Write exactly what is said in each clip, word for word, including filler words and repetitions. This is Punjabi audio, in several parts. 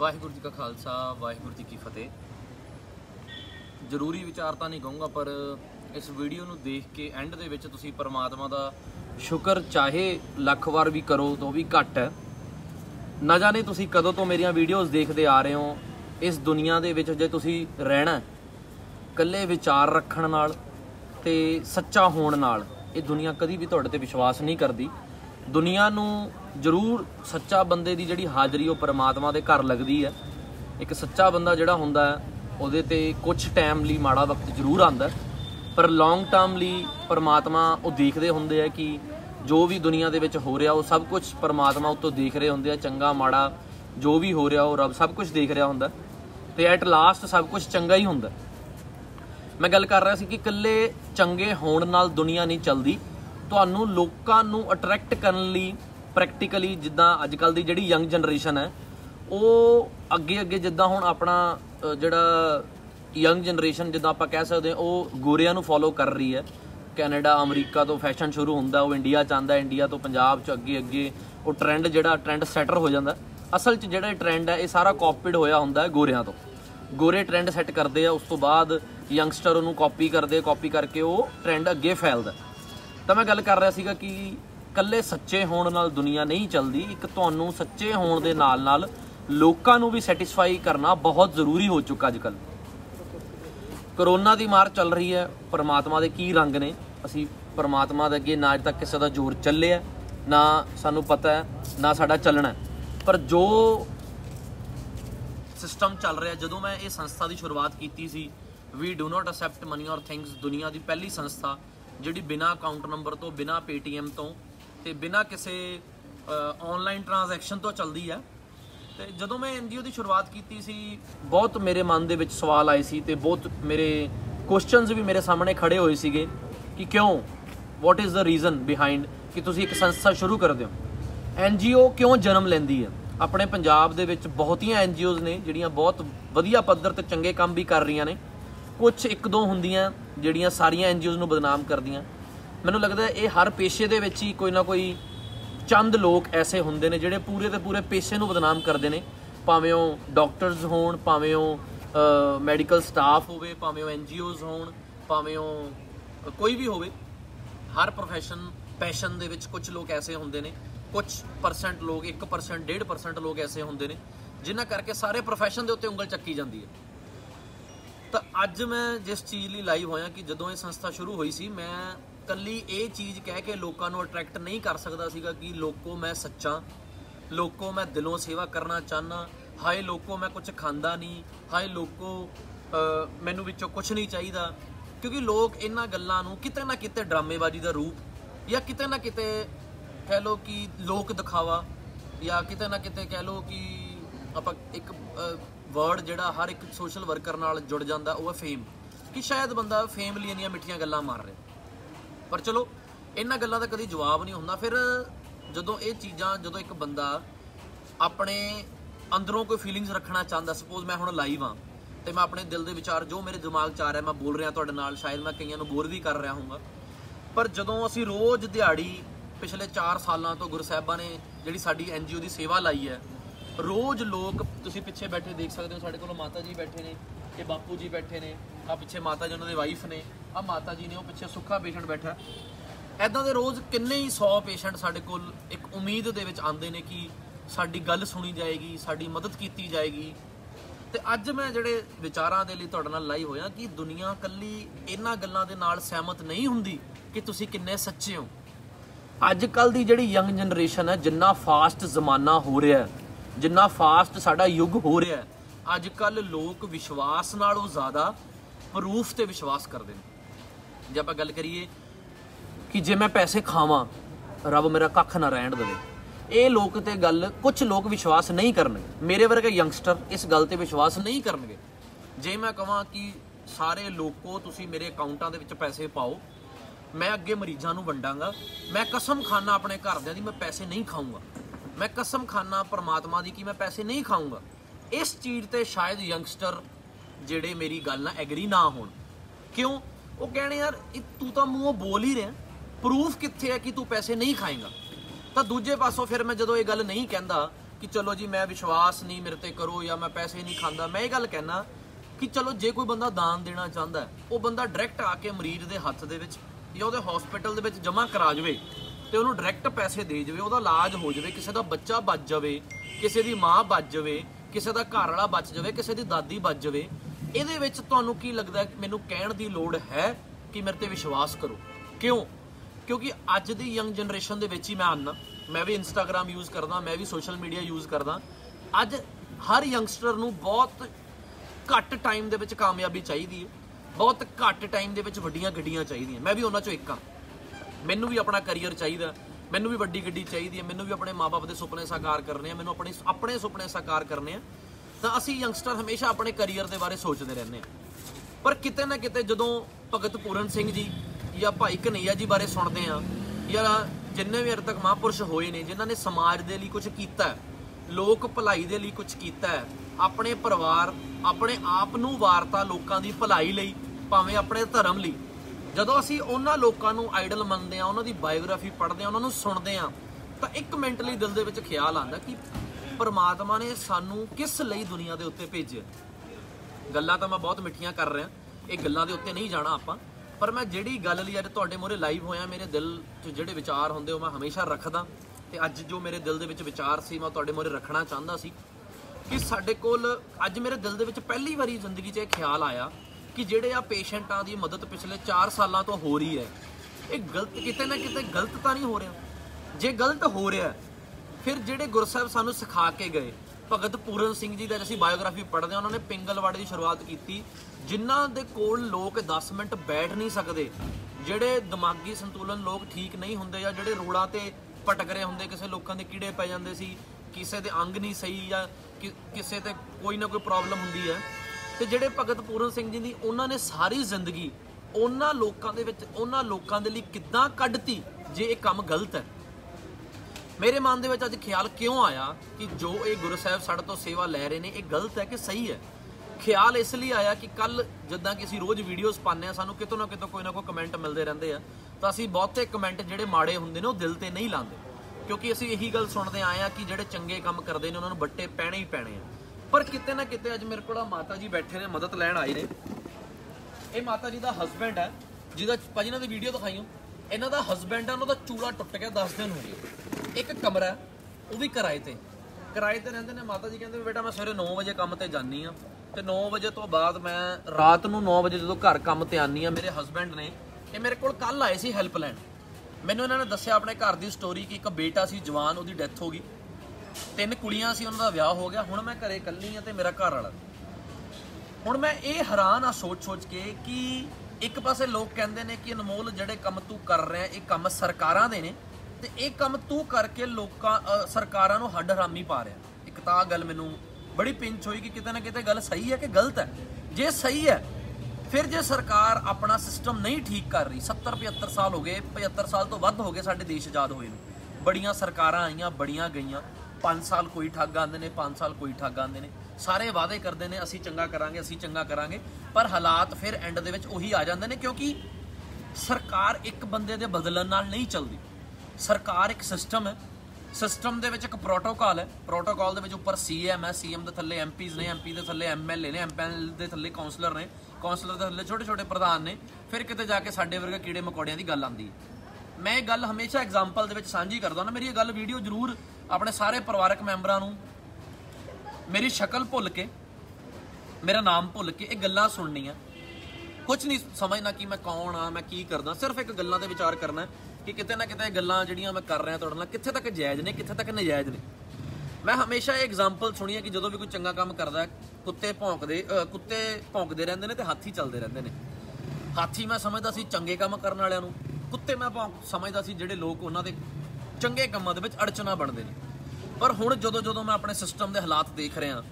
वाहिगुरू जी का खालसा वाहिगुरू जी की फतेह। ਜ਼ਰੂਰੀ ਵਿਚਾਰ ਤਾਂ ਨਹੀਂ ਕਹੂੰਗਾ, ਪਰ ਇਸ ਵੀਡੀਓ ਨੂੰ ਦੇਖ ਕੇ ਐਂਡ ਦੇ ਵਿੱਚ ਤੁਸੀਂ ਪਰਮਾਤਮਾ ਦਾ ਸ਼ੁਕਰ ਚਾਹੇ ਲੱਖ ਵਾਰ ਵੀ ਕਰੋ ਤਾਂ ਵੀ ਘੱਟ ਹੈ। ਨਾ ਜਾਣੇ ਤੁਸੀਂ ਕਦੋਂ ਤੋਂ ਮੇਰੀਆਂ ਵੀਡੀਓਜ਼ ਦੇਖਦੇ ਆ ਰਹੇ ਹੋ। ਇਸ ਦੁਨੀਆ ਦੇ ਵਿੱਚ ਜੇ ਤੁਸੀਂ ਰਹਿਣਾ ਇਕੱਲੇ ਵਿਚਾਰ ਰੱਖਣ ਨਾਲ ਤੇ ਸੱਚਾ ਹੋਣ ਨਾਲ, ਇਹ ਦੁਨੀਆ ਕਦੀ ਵੀ ਤੁਹਾਡੇ ਤੇ ਵਿਸ਼ਵਾਸ ਨਹੀਂ ਕਰਦੀ। ਦੁਨੀਆ ਨੂੰ ਜ਼ਰੂਰ ਸੱਚਾ ਬੰਦੇ ਦੀ ਜਿਹੜੀ ਹਾਜ਼ਰੀ ਉਹ ਪਰਮਾਤਮਾ ਦੇ ਘਰ ਲੱਗਦੀ ਹੈ। ਇੱਕ ਸੱਚਾ ਬੰਦਾ ਜਿਹੜਾ ਹੁੰਦਾ ਹੈ ਉਹਦੇ ਤੇ ਕੁਛ ਟਾਈਮ ਲਈ ਮਾੜਾ ਵਕਤ ਜ਼ਰੂਰ ਆਉਂਦਾ, ਪਰ ਲੌਂਗ ਟਰਮ ਲਈ ਪਰਮਾਤਮਾ ਉਹ ਦੇਖਦੇ ਹੁੰਦੇ ਆ ਕਿ ਜੋ ਵੀ ਦੁਨੀਆ ਦੇ ਵਿੱਚ ਹੋ ਰਿਹਾ ਉਹ ਸਭ ਕੁਝ ਪਰਮਾਤਮਾ ਉੱਤੋਂ ਦੇਖ ਰਹੇ ਹੁੰਦੇ ਆ। ਚੰਗਾ ਮਾੜਾ ਜੋ ਵੀ ਹੋ ਰਿਹਾ ਉਹ ਰੱਬ ਸਭ ਕੁਝ ਦੇਖ ਰਿਹਾ ਹੁੰਦਾ ਤੇ ਐਟ ਲਾਸਟ ਸਭ ਕੁਝ ਚੰਗਾ ਹੀ ਹੁੰਦਾ। ਮੈਂ ਗੱਲ ਕਰ ਰਿਹਾ ਸੀ ਕਿ ਇਕੱਲੇ ਚੰਗੇ ਹੋਣ ਨਾਲ ਦੁਨੀਆ ਨਹੀਂ ਚੱਲਦੀ। ਤੁਹਾਨੂੰ ਲੋਕਾਂ ਨੂੰ ਅਟਰੈਕਟ ਕਰਨ ਲਈ ਪ੍ਰੈਕਟੀਕਲੀ, ਜਿੱਦਾਂ ਅੱਜ ਕੱਲ੍ਹ ਦੀ ਜਿਹੜੀ ਯੰਗ ਜਨਰੇਸ਼ਨ ਹੈ ਉਹ ਅੱਗੇ ਅੱਗੇ ਜਿੱਦਾਂ ਹੁਣ ਆਪਣਾ ਜਿਹੜਾ ਯੰਗ ਜਨਰੇਸ਼ਨ ਜਿੱਦਾਂ ਆਪਾਂ ਕਹਿ ਸਕਦੇ ਹਾਂ ਉਹ ਗੋਰਿਆਂ ਨੂੰ ਫੋਲੋ ਕਰ ਰਹੀ ਹੈ। ਕੈਨੇਡਾ ਅਮਰੀਕਾ ਤੋਂ ਫੈਸ਼ਨ ਸ਼ੁਰੂ ਹੁੰਦਾ, ਉਹ ਇੰਡੀਆ 'ਚ ਆਉਂਦਾ, ਇੰਡੀਆ ਤੋਂ ਪੰਜਾਬ 'ਚ ਅੱਗੇ ਅੱਗੇ ਉਹ ਟਰੈਂਡ ਜਿਹੜਾ ਟਰੈਂਡ ਸੈਟਰ ਹੋ ਜਾਂਦਾ। ਅਸਲ 'ਚ ਜਿਹੜਾ ਟਰੈਂਡ ਹੈ ਇਹ ਸਾਰਾ ਕਾਪੀਡ ਹੋਇਆ ਹੁੰਦਾ ਹੈ ਗੋਰਿਆਂ ਤੋਂ। ਗੋਰੇ ਟਰੈਂਡ ਸੈੱਟ ਕਰਦੇ ਆ, ਉਸ ਤੋਂ ਬਾਅਦ ਯੰਗਸਟਰ ਉਹਨੂੰ ਕਾਪੀ ਕਰਦੇ, ਕਾਪੀ ਕਰਕੇ ਉਹ ਟਰੈਂਡ ਅੱਗੇ ਫੈਲਦਾ। ਤਾਂ ਮੈਂ ਗੱਲ ਕਰ ਰਿਹਾ ਸੀਗਾ ਕਿ ਇਕੱਲੇ ਸੱਚੇ ਹੋਣ ਨਾਲ ਦੁਨੀਆ ਨਹੀਂ ਚੱਲਦੀ। ਇੱਕ ਤੁਹਾਨੂੰ ਸੱਚੇ ਹੋਣ ਦੇ ਨਾਲ ਨਾਲ ਲੋਕਾਂ ਨੂੰ ਵੀ ਸੈਟੀਸਫਾਈ ਕਰਨਾ ਬਹੁਤ ਜ਼ਰੂਰੀ ਹੋ ਚੁੱਕਾ। ਅੱਜ ਕੱਲ੍ਹ ਕਰੋਨਾ ਦੀ ਮਾਰ ਚੱਲ ਰਹੀ ਹੈ, ਪਰਮਾਤਮਾ ਦੇ ਕੀ ਰੰਗ ਨੇ। ਅਸੀਂ ਪਰਮਾਤਮਾ ਦੇ ਅੱਗੇ ਨਾ ਅੱਜ ਤੱਕ ਕਿਸੇ ਦਾ ਜ਼ੋਰ ਚੱਲਿਆ, ਨਾ ਸਾਨੂੰ ਪਤਾ ਹੈ, ਨਾ ਸਾਡਾ ਚੱਲਣਾ। ਪਰ ਜੋ ਸਿਸਟਮ ਚੱਲ ਰਿਹਾ, ਜਦੋਂ ਮੈਂ ਇਹ ਸੰਸਥਾ ਦੀ ਸ਼ੁਰੂਆਤ ਕੀਤੀ ਸੀ, we do not accept money ਔਰ ਥਿੰਗਸ, ਦੁਨੀਆ ਦੀ ਪਹਿਲੀ ਸੰਸਥਾ ਜਿਹੜੀ ਬਿਨਾਂ ਅਕਾਊਂਟ ਨੰਬਰ ਤੋਂ, ਬਿਨਾਂ ਪੇਟੀਐਮ ਤੋਂ ਤੇ ਬਿਨਾਂ ਕਿਸੇ ਔਨਲਾਈਨ ਟ੍ਰਾਂਜੈਕਸ਼ਨ ਤੋਂ ਚੱਲਦੀ ਹੈ। ਤੇ ਜਦੋਂ ਮੈਂ ਐਨ ਜੀ ਓ ਦੀ ਸ਼ੁਰੂਆਤ ਕੀਤੀ ਸੀ, ਬਹੁਤ ਮੇਰੇ ਮਨ ਦੇ ਵਿੱਚ ਸਵਾਲ ਆਏ ਸੀ ਤੇ ਬਹੁਤ ਮੇਰੇ ਕੁਐਸਚਨਸ ਵੀ ਮੇਰੇ ਸਾਹਮਣੇ ਖੜੇ ਹੋਏ ਸੀਗੇ ਕਿ ਕਿਉਂ, what is the reason behind ਕਿ ਤੁਸੀਂ ਇੱਕ ਸੰਸਥਾ ਸ਼ੁਰੂ ਕਰਦੇ ਹੋ। ਐਨ ਜੀ ਓ ਕਿਉਂ ਜਨਮ ਲੈਂਦੀ ਹੈ? ਆਪਣੇ ਪੰਜਾਬ ਦੇ ਵਿੱਚ ਬਹੁਤੀਆਂ ਐਨ ਜੀ ਓਜ਼ ਨੇ ਜਿਹੜੀਆਂ ਬਹੁਤ ਵਧੀਆ ਪੱਧਰ ਤੇ ਚੰਗੇ ਕੰਮ ਵੀ ਕਰ ਰਹੀਆਂ ਨੇ। ਕੁਛ ਇੱਕ ਦੋ ਹੁੰਦੀਆਂ ਜਿਹੜੀਆਂ ਸਾਰੀਆਂ ਐਨ ਜੀ ਓਜ਼ ਨੂੰ ਬਦਨਾਮ ਕਰਦੀਆਂ। ਮੈਨੂੰ ਲੱਗਦਾ ਇਹ ਹਰ ਪੇਸ਼ੇ ਦੇ ਵਿੱਚ ਹੀ ਕੋਈ ਨਾ ਕੋਈ ਚੰਦ ਲੋਕ ਐਸੇ ਹੁੰਦੇ ਨੇ ਜਿਹੜੇ ਪੂਰੇ ਦੇ ਪੂਰੇ ਪੇਸ਼ੇ ਨੂੰ ਬਦਨਾਮ ਕਰਦੇ ਨੇ, ਭਾਵੇਂ ਉਹ ਡਾਕਟਰਸ ਹੋਣ, ਭਾਵੇਂ ਉਹ ਮੈਡੀਕਲ ਸਟਾਫ ਹੋਵੇ, ਭਾਵੇਂ ਉਹ ਐਨ ਜੀ ਓਜ਼ ਹੋਣ, ਭਾਵੇਂ ਉਹ ਕੋਈ ਵੀ ਹੋਵੇ। ਹਰ ਪ੍ਰੋਫੈਸ਼ਨ ਪੈਸ਼ਨ ਦੇ ਵਿੱਚ ਕੁਝ ਲੋਕ ਐਸੇ ਹੁੰਦੇ ਨੇ, ਕੁਛ ਪਰਸੈਂਟ ਲੋਕ, ਇੱਕ ਪਰਸੈਂਟ ਡੇਢ ਪਰਸੈਂਟ ਲੋਕ ਐਸੇ ਹੁੰਦੇ ਨੇ ਜਿਨ੍ਹਾਂ ਕਰਕੇ ਸਾਰੇ ਪ੍ਰੋਫੈਸ਼ਨ ਦੇ ਉੱਤੇ ਉਂਗਲ ਚੱਕੀ ਜਾਂਦੀ ਹੈ। ਤਾਂ ਅੱਜ ਮੈਂ ਜਿਸ ਚੀਜ਼ ਲਈ ਲਾਈਵ ਹੋਇਆ ਕਿ ਜਦੋਂ ਇਹ ਸੰਸਥਾ ਸ਼ੁਰੂ ਹੋਈ ਸੀ, ਮੈਂ ਕੱਲੀ ਇਹ ਚੀਜ਼ ਕਹਿ ਕੇ ਲੋਕਾਂ ਨੂੰ ਅਟਰੈਕਟ ਨਹੀਂ ਕਰ ਸਕਦਾ ਸੀਗਾ ਕਿ ਲੋਕੋ ਮੈਂ ਸੱਚਾ, ਲੋਕੋ ਮੈਂ ਦਿਲੋਂ ਸੇਵਾ ਕਰਨਾ ਚਾਹੁੰਦਾ, ਹਾਏ ਲੋਕੋ ਮੈਂ ਕੁਝ ਖਾਂਦਾ ਨਹੀਂ, ਹਾਏ ਲੋਕੋ ਮੈਨੂੰ ਵਿੱਚੋਂ ਕੁਝ ਨਹੀਂ ਚਾਹੀਦਾ। ਕਿਉਂਕਿ ਲੋਕ ਇਹਨਾਂ ਗੱਲਾਂ ਨੂੰ ਕਿਤੇ ਨਾ ਕਿਤੇ ਡਰਾਮੇਬਾਜ਼ੀ ਦਾ ਰੂਪ, ਜਾਂ ਕਿਤੇ ਨਾ ਕਿਤੇ ਕਹਿ ਲਓ ਕਿ ਲੋਕ ਦਿਖਾਵਾ, ਜਾਂ ਕਿਤੇ ਨਾ ਕਿਤੇ ਕਹਿ ਲਓ ਕਿ ਆਪਾਂ ਇੱਕ ਵਰਡ ਜਿਹੜਾ ਹਰ ਇੱਕ ਸੋਸ਼ਲ ਵਰਕਰ ਨਾਲ ਜੁੜ ਜਾਂਦਾ ਉਹ ਹੈ ਫੇਮ, ਕਿ ਸ਼ਾਇਦ ਬੰਦਾ ਫੇਮ ਲਈ ਇੰਨੀਆਂ ਮਿੱਠੀਆਂ ਗੱਲਾਂ ਮਾਰ ਰਿਹਾ। ਪਰ ਚਲੋ ਇਹਨਾਂ ਗੱਲਾਂ ਦਾ ਕਦੀ ਜਵਾਬ ਨਹੀਂ ਹੁੰਦਾ। ਫਿਰ ਜਦੋਂ ਇਹ ਚੀਜ਼ਾਂ, ਜਦੋਂ ਇੱਕ ਬੰਦਾ ਆਪਣੇ ਅੰਦਰੋਂ ਕੋਈ ਫੀਲਿੰਗਸ ਰੱਖਣਾ ਚਾਹੁੰਦਾ, ਸਪੋਜ਼ ਮੈਂ ਹੁਣ ਲਾਈਵ ਹਾਂ ਤੇ ਮੈਂ ਆਪਣੇ ਦਿਲ ਦੇ ਵਿਚਾਰ ਜੋ ਮੇਰੇ ਦਿਮਾਗ 'ਚ ਆ ਰਿਹਾ ਮੈਂ ਬੋਲ ਰਿਹਾ ਤੁਹਾਡੇ ਨਾਲ, ਸ਼ਾਇਦ ਮੈਂ ਕਈਆਂ ਨੂੰ ਬੋਰ ਵੀ ਕਰ ਰਿਹਾ ਹੋਊਗਾ। ਪਰ ਜਦੋਂ ਅਸੀਂ ਰੋਜ਼ ਦਿਹਾੜੀ ਪਿਛਲੇ ਚਾਰ ਸਾਲਾਂ ਤੋਂ ਗੁਰਸਾਹਿਬਾਂ ਨੇ ਜਿਹੜੀ ਸਾਡੀ ਐਨ ਜੀ ਓ ਦੀ ਸੇਵਾ ਲਾਈ ਹੈ, ਰੋਜ਼ ਲੋਕ, ਤੁਸੀਂ ਪਿੱਛੇ ਬੈਠੇ ਦੇਖ ਸਕਦੇ ਹੋ, ਸਾਡੇ ਕੋਲ ਮਾਤਾ ਜੀ ਬੈਠੇ ਨੇ, ਇਹ ਬਾਪੂ ਜੀ ਬੈਠੇ ਨੇ, ਆ ਪਿੱਛੇ ਮਾਤਾ ਜੀ ਉਹਨਾਂ ਦੇ ਵਾਈਫ ਨੇ, ਆ ਮਾਤਾ ਜੀ ਨੇ, ਉਹ ਪਿੱਛੇ ਸੁੱਖਾ ਪੇਸ਼ੈਂਟ ਬੈਠਾ। ਇੱਦਾਂ ਦੇ ਰੋਜ਼ ਕਿੰਨੇ ਹੀ ਸੌ ਪੇਸ਼ੈਂਟ ਸਾਡੇ ਕੋਲ ਇੱਕ ਉਮੀਦ ਦੇ ਵਿੱਚ ਆਉਂਦੇ ਨੇ ਕਿ ਸਾਡੀ ਗੱਲ ਸੁਣੀ ਜਾਏਗੀ, ਸਾਡੀ ਮਦਦ ਕੀਤੀ ਜਾਏਗੀ। ਤੇ ਅੱਜ ਮੈਂ ਜਿਹੜੇ ਵਿਚਾਰਾਂ ਦੇ ਲਈ ਤੁਹਾਡੇ ਨਾਲ ਲਾਈ ਹੋਇਆ ਕਿ ਦੁਨੀਆ ਇਕੱਲੀ ਇਹਨਾਂ ਗੱਲਾਂ ਦੇ ਨਾਲ ਸਹਿਮਤ ਨਹੀਂ ਹੁੰਦੀ ਕਿ ਤੁਸੀਂ ਕਿੰਨੇ ਸੱਚੇ ਹੋ। ਅੱਜ ਕੱਲ੍ਹ ਦੀ ਜਿਹੜੀ ਯੰਗ ਜਨਰੇਸ਼ਨ ਹੈ, ਜਿੰਨਾ ਫਾਸਟ ਜ਼ਮਾਨਾ ਹੋ ਰਿਹਾ, ਜਿੰਨਾ ਫਾਸਟ ਸਾਡਾ ਯੁੱਗ ਹੋ ਰਿਹਾ, ਅੱਜ ਕੱਲ੍ਹ ਲੋਕ ਵਿਸ਼ਵਾਸ ਨਾਲੋਂ ਜ਼ਿਆਦਾ ਪ੍ਰੂਫ ਤੇ ਵਿਸ਼ਵਾਸ ਕਰਦੇ ਨੇ। ਜੇ ਆਪਾਂ ਗੱਲ ਕਰੀਏ ਕਿ ਜੇ ਮੈਂ ਪੈਸੇ ਖਾਵਾਂ ਰੱਬ ਮੇਰਾ ਕੱਖ ਨਾ ਰਹਿਣ ਦੇਵੇ, ਇਹ ਲੋਕ ਤੇ ਗੱਲ ਕੁਝ ਲੋਕ ਵਿਸ਼ਵਾਸ ਨਹੀਂ ਕਰਨਗੇ। ਮੇਰੇ ਵਰਗੇ ਯੰਗਸਟਰ ਇਸ ਗੱਲ ਤੇ ਵਿਸ਼ਵਾਸ ਨਹੀਂ ਕਰਨਗੇ। ਜੇ ਮੈਂ ਕਹਾਂ ਕਿ ਸਾਰੇ ਲੋਕੋ ਤੁਸੀਂ ਮੇਰੇ ਅਕਾਊਂਟਾਂ ਦੇ ਵਿੱਚ ਪੈਸੇ ਪਾਓ, ਮੈਂ ਅੱਗੇ ਮਰੀਜ਼ਾਂ ਨੂੰ ਵੰਡਾਂਗਾ, ਮੈਂ ਕਸਮ ਖਾਨਾ ਆਪਣੇ ਘਰਦਿਆਂ ਦੀ ਮੈਂ ਪੈਸੇ ਨਹੀਂ ਖਾਊਂਗਾ, ਮੈਂ ਕਸਮ ਖਾਨਾ ਪਰਮਾਤਮਾ ਦੀ ਕਿ ਮੈਂ ਪੈਸੇ ਨਹੀਂ ਖਾਊਂਗਾ, ਇਸ ਚੀਜ਼ ਤੇ ਸ਼ਾਇਦ ਯੰਗਸਟਰ ਜਿਹੜੇ ਮੇਰੀ ਗੱਲ ਨਾਲ ਐਗਰੀ ਨਾ ਹੋਣ। ਕਿਉਂ? ਉਹ ਕਹਿਣੇ ਯਾਰ ਤੂੰ ਤਾਂ ਮੂੰਹੋਂ ਬੋਲ ਹੀ ਰਿਹਾ, ਪ੍ਰੂਫ ਕਿੱਥੇ ਹੈ ਕਿ ਤੂੰ ਪੈਸੇ ਨਹੀਂ ਖਾਏਗਾ। ਤਾਂ ਦੂਜੇ ਪਾਸੋਂ ਫਿਰ ਮੈਂ ਜਦੋਂ ਇਹ ਗੱਲ ਨਹੀਂ ਕਹਿੰਦਾ कि चलो जी मैं विश्वास नहीं मेरे ते करो या मैं पैसे नहीं खाता। मैं ये गल कहना कि चलो जे कोई बंदा दान देना चाहता है वो बंदा डायरैक्ट आके मरीज के हत्थ दे विच या उहदे हॉस्पिटल दे विच जमा करा जावे ते उहनूं डायरैक्ट पैसे दे जावे, उहदा इलाज हो जावे, किसी का बच्चा बच जावे, किसी की माँ बच जावे, किसी का घर वाला बच जावे, किसी की दादी बच जावे। इहदे विच तुहानूं की लगदा मैनूं कहण दी लोड़ है कि मेरे ते विश्वास करो? क्यों? क्योंकि अज दी यंग जनरेशन दे विच ही मैं आना, मैं भी इंस्टाग्राम यूज़ करदा, मैं भी सोशल मीडिया यूज़ करदा। अज हर यंगस्टर नूं बहुत घट टाइम दे विच कामयाबी चाहिदी है, बहुत घट टाइम दे विच वड्डियां गड्डियां चाहिदियां। मैं भी उन्हां चों एक हाँ। मैनूं भी अपना करियर चाहिदा, मैनूं भी वड्डी गड्डी चाहिदी है, मैनूं भी अपने माँ बाप के सुपने साकार करने हैं, मैनूं अपने अपने सुपने साकार करने हैं। तो असीं यंगस्टर हमेशा अपने करियर के बारे सोचते रहने हैं। पर किते ना किते जदों भगत पूरन सिंह जी या भाई कन्हैया जी बारे सुनते हैं या जिन्ने भी अज तक महापुरुष होए ने जिन्हां ने समाज के लिए कुछ किया है, लोक भलाई के लिए कुछ किया है, अपने परिवार अपने आप नूं वारता लोकां दी भलाई लई, भावें अपने धर्म लई, जदों असीं उन्हां लोकां नूं आइडल मनदे आ, उन्हां दी बायोग्राफी पढ़दे आ, उन्हां नूं सुणदे आ, तां एक मिंट लई दिल दे विच ख्याल आंदा कि परमात्मा ने सानूं किस लई दुनिया दे उत्ते भेजिआ। गल्लां तां मैं बहुत मिठियां कर रहा, ये गल्लां दे उत्ते नहीं जाना आपां, पर मैं जिहड़ी गल लई अज तुहाडे मोहरे लाइव होया, मेरे दिल च जिहड़े विचार हुंदे मैं हमेशा रखदा। ते अज जो मेरे दिल दे विच विचार सी मैं तुहाडे मोहरे रखना चाहता सी कि साडे कोल अज मेरे दिल दे विच पहली वारी जिंदगी च ये ख्याल आया कि जिहड़े आ पेशेंटां दी मदद पिछले चार सालां तो हो रही है, ये गलत किते ना किते गलत तां नहीं हो रहा। जे गलत हो रहा है फिर जिहड़े गुरु साहिब सानूं सिखा के गए, भगत पूरन सिंह जी दी असीं बायोग्राफी पढ़दे उन्होंने पिंगलवाड़े की शुरुआत की, जिन्हां दे कोल लोग दस मिनट बैठ नहीं सकते, जिहड़े दिमागी संतुलन लोग ठीक नहीं हुंदे या जिहड़े रोड़ां ते भटक रहे हुंदे, किसी लोकां दे कीड़े पै जांदे सी, किसी दे अंग नहीं सही या कि, किसी ते कोई ना कोई प्रॉब्लम हुंदी है, ते जिहड़े भगत पूरन सिंह जी दी उन्हां ने सारी जिंदगी उन्हां लोकां दे विच उन्हां लोकां दे लई किद्दां कढती जे ये काम गलत है। मेरे मन दे विच अज ख्याल क्यों आया कि जो ये गुरु साहिब साडे तो सेवा लै रहे ने ये गलत है कि सही है। ख्याल इसलिए आया कि कल जिद्दां कि असीं रोज़ वीडियोज़ पाने आ, सानूं कितों ना कितों कोई ना कोई कमेंट मिलते रहते हैं, तो असीं बहुते कमेंट जिहड़े माड़े हुंदे ने वो दिल ते नहीं लांदे, क्योंकि असीं यही गल सुणदे आए हैं कि जिहड़े चंगे काम करदे ने उन्हां नूं बट्टे पैणे ही पैणे आ। पर किते ना किते अज मेरे कोल माता जी बैठे ने, मदद लैण आए ने। ये माता जी का हसबैंड है जिहदा भाजी इन्हां दी वीडियो दिखाइयो, इन्हां दा हसबैंड है, उन्हां दा चूड़ा टुट गया, दस दिन हो गए, एक कमरा है वो भी किराए ते किराए ते रहिंदे ने। माता जी कहंदे बेटा मैं सवेरे नौ बजे काम ते जानी हाँ, तो नौ बजे तो बाद मैं रात नूं नौ बजे जो घर काम ते आनी हाँ। मेरे हसबैंड ने ये मेरे कोल कल आए सी हेल्प लैण, मैनूं इन्हां ने दस्सिया अपने घर की स्टोरी कि एक बेटा सी जवान, उसकी डैथ हो गई, तीन कुड़ियां सी, उन्हां दा विआह हो गया, हुण मैं घरे कल्ली हाँ ते मेरा घर वाला। हुण मैं ये हैरान आ सोच सोच के कि एक पासे लोग कहंदे ने कि अनमोल जिहड़े काम तू कर रहा है ये काम सरकारां दे ने ते ये काम तू करके लोकां सरकारां नूं हੱਡ हरामी पा रहा। एक तां गल मैनूं बड़ी पिंच हुई कि किते ना किते गल सही है कि गलत है। जे सही है फिर जे सरकार अपना सिस्टम नहीं ठीक कर रही, सत्तर पचहत्तर साल हो गए, पचहत्तर साल तो वध हो गए साडे देश आज़ाद होए नूं, बड़ियां सरकारां आईयां बड़ियां गईयां, पाँच साल कोई ठग आंदे ने, पाँच साल कोई ठग आंदे ने, सारे वादे करते हैं असीं चंगा करांगे असीं चंगा करांगे, पर हालात फिर एंड दे विच उही आ जांदे ने, क्योंकि सरकार एक बंदे दे बदलण नाल नहीं चलदी। सरकार एक सिस्टम है, सिस्टम दे विच एक प्रोटोकॉल है, प्रोटोकॉल दे विच उपर सी एम है, सी एम दे थल्ले एम पीज़ ने, एम पी दे थल्ले एम एल ए ने, एम एल ए दे थल्ले कौंसलर ने, कौंसलर दे थल्ले छोटे छोटे प्रधान ने, फिर किते जाके साडे वर्गे कीड़े मकोड़ियां दी गल आंदी है। मैं ये गल हमेशा एग्जाम्पल दे विच सांझी करदा ना, मेरी ये गल वीडियो जरूर अपने सारे परिवारक मैंबरां नूं मेरी शक्ल भुल के मेरा नाम भुल के ये गल्लां सुननियां, कुछ नहीं समझना कि मैं कौन हाँ मैं की करदा, सिर्फ एक गल्लां ते विचार करना कि किते ना किते गल्लां जिहड़ियां मैं कर रहा तुहाडे नाल कित्थे तक जायज़ ने कित्थे तक नजायज़ ने। मैं हमेशा ये एग्जाम्पल सुनी है कि जो भी कोई चंगा काम करदा कुत्ते भौंकदे कुत्ते भौंकदे रहिंदे ने ते हाथी चलदे रहिंदे ने। हाथी मैं समझदा सी चंगे काम करन वालियां नूं, कुत्ते मैं भौंक समझदा सी जिहड़े लोक उन्हां दे चंगे कामां दे विच अड़चना बनदे ने। पर हुण जदों जदों मैं अपने सिस्टम के हालात देख रहा,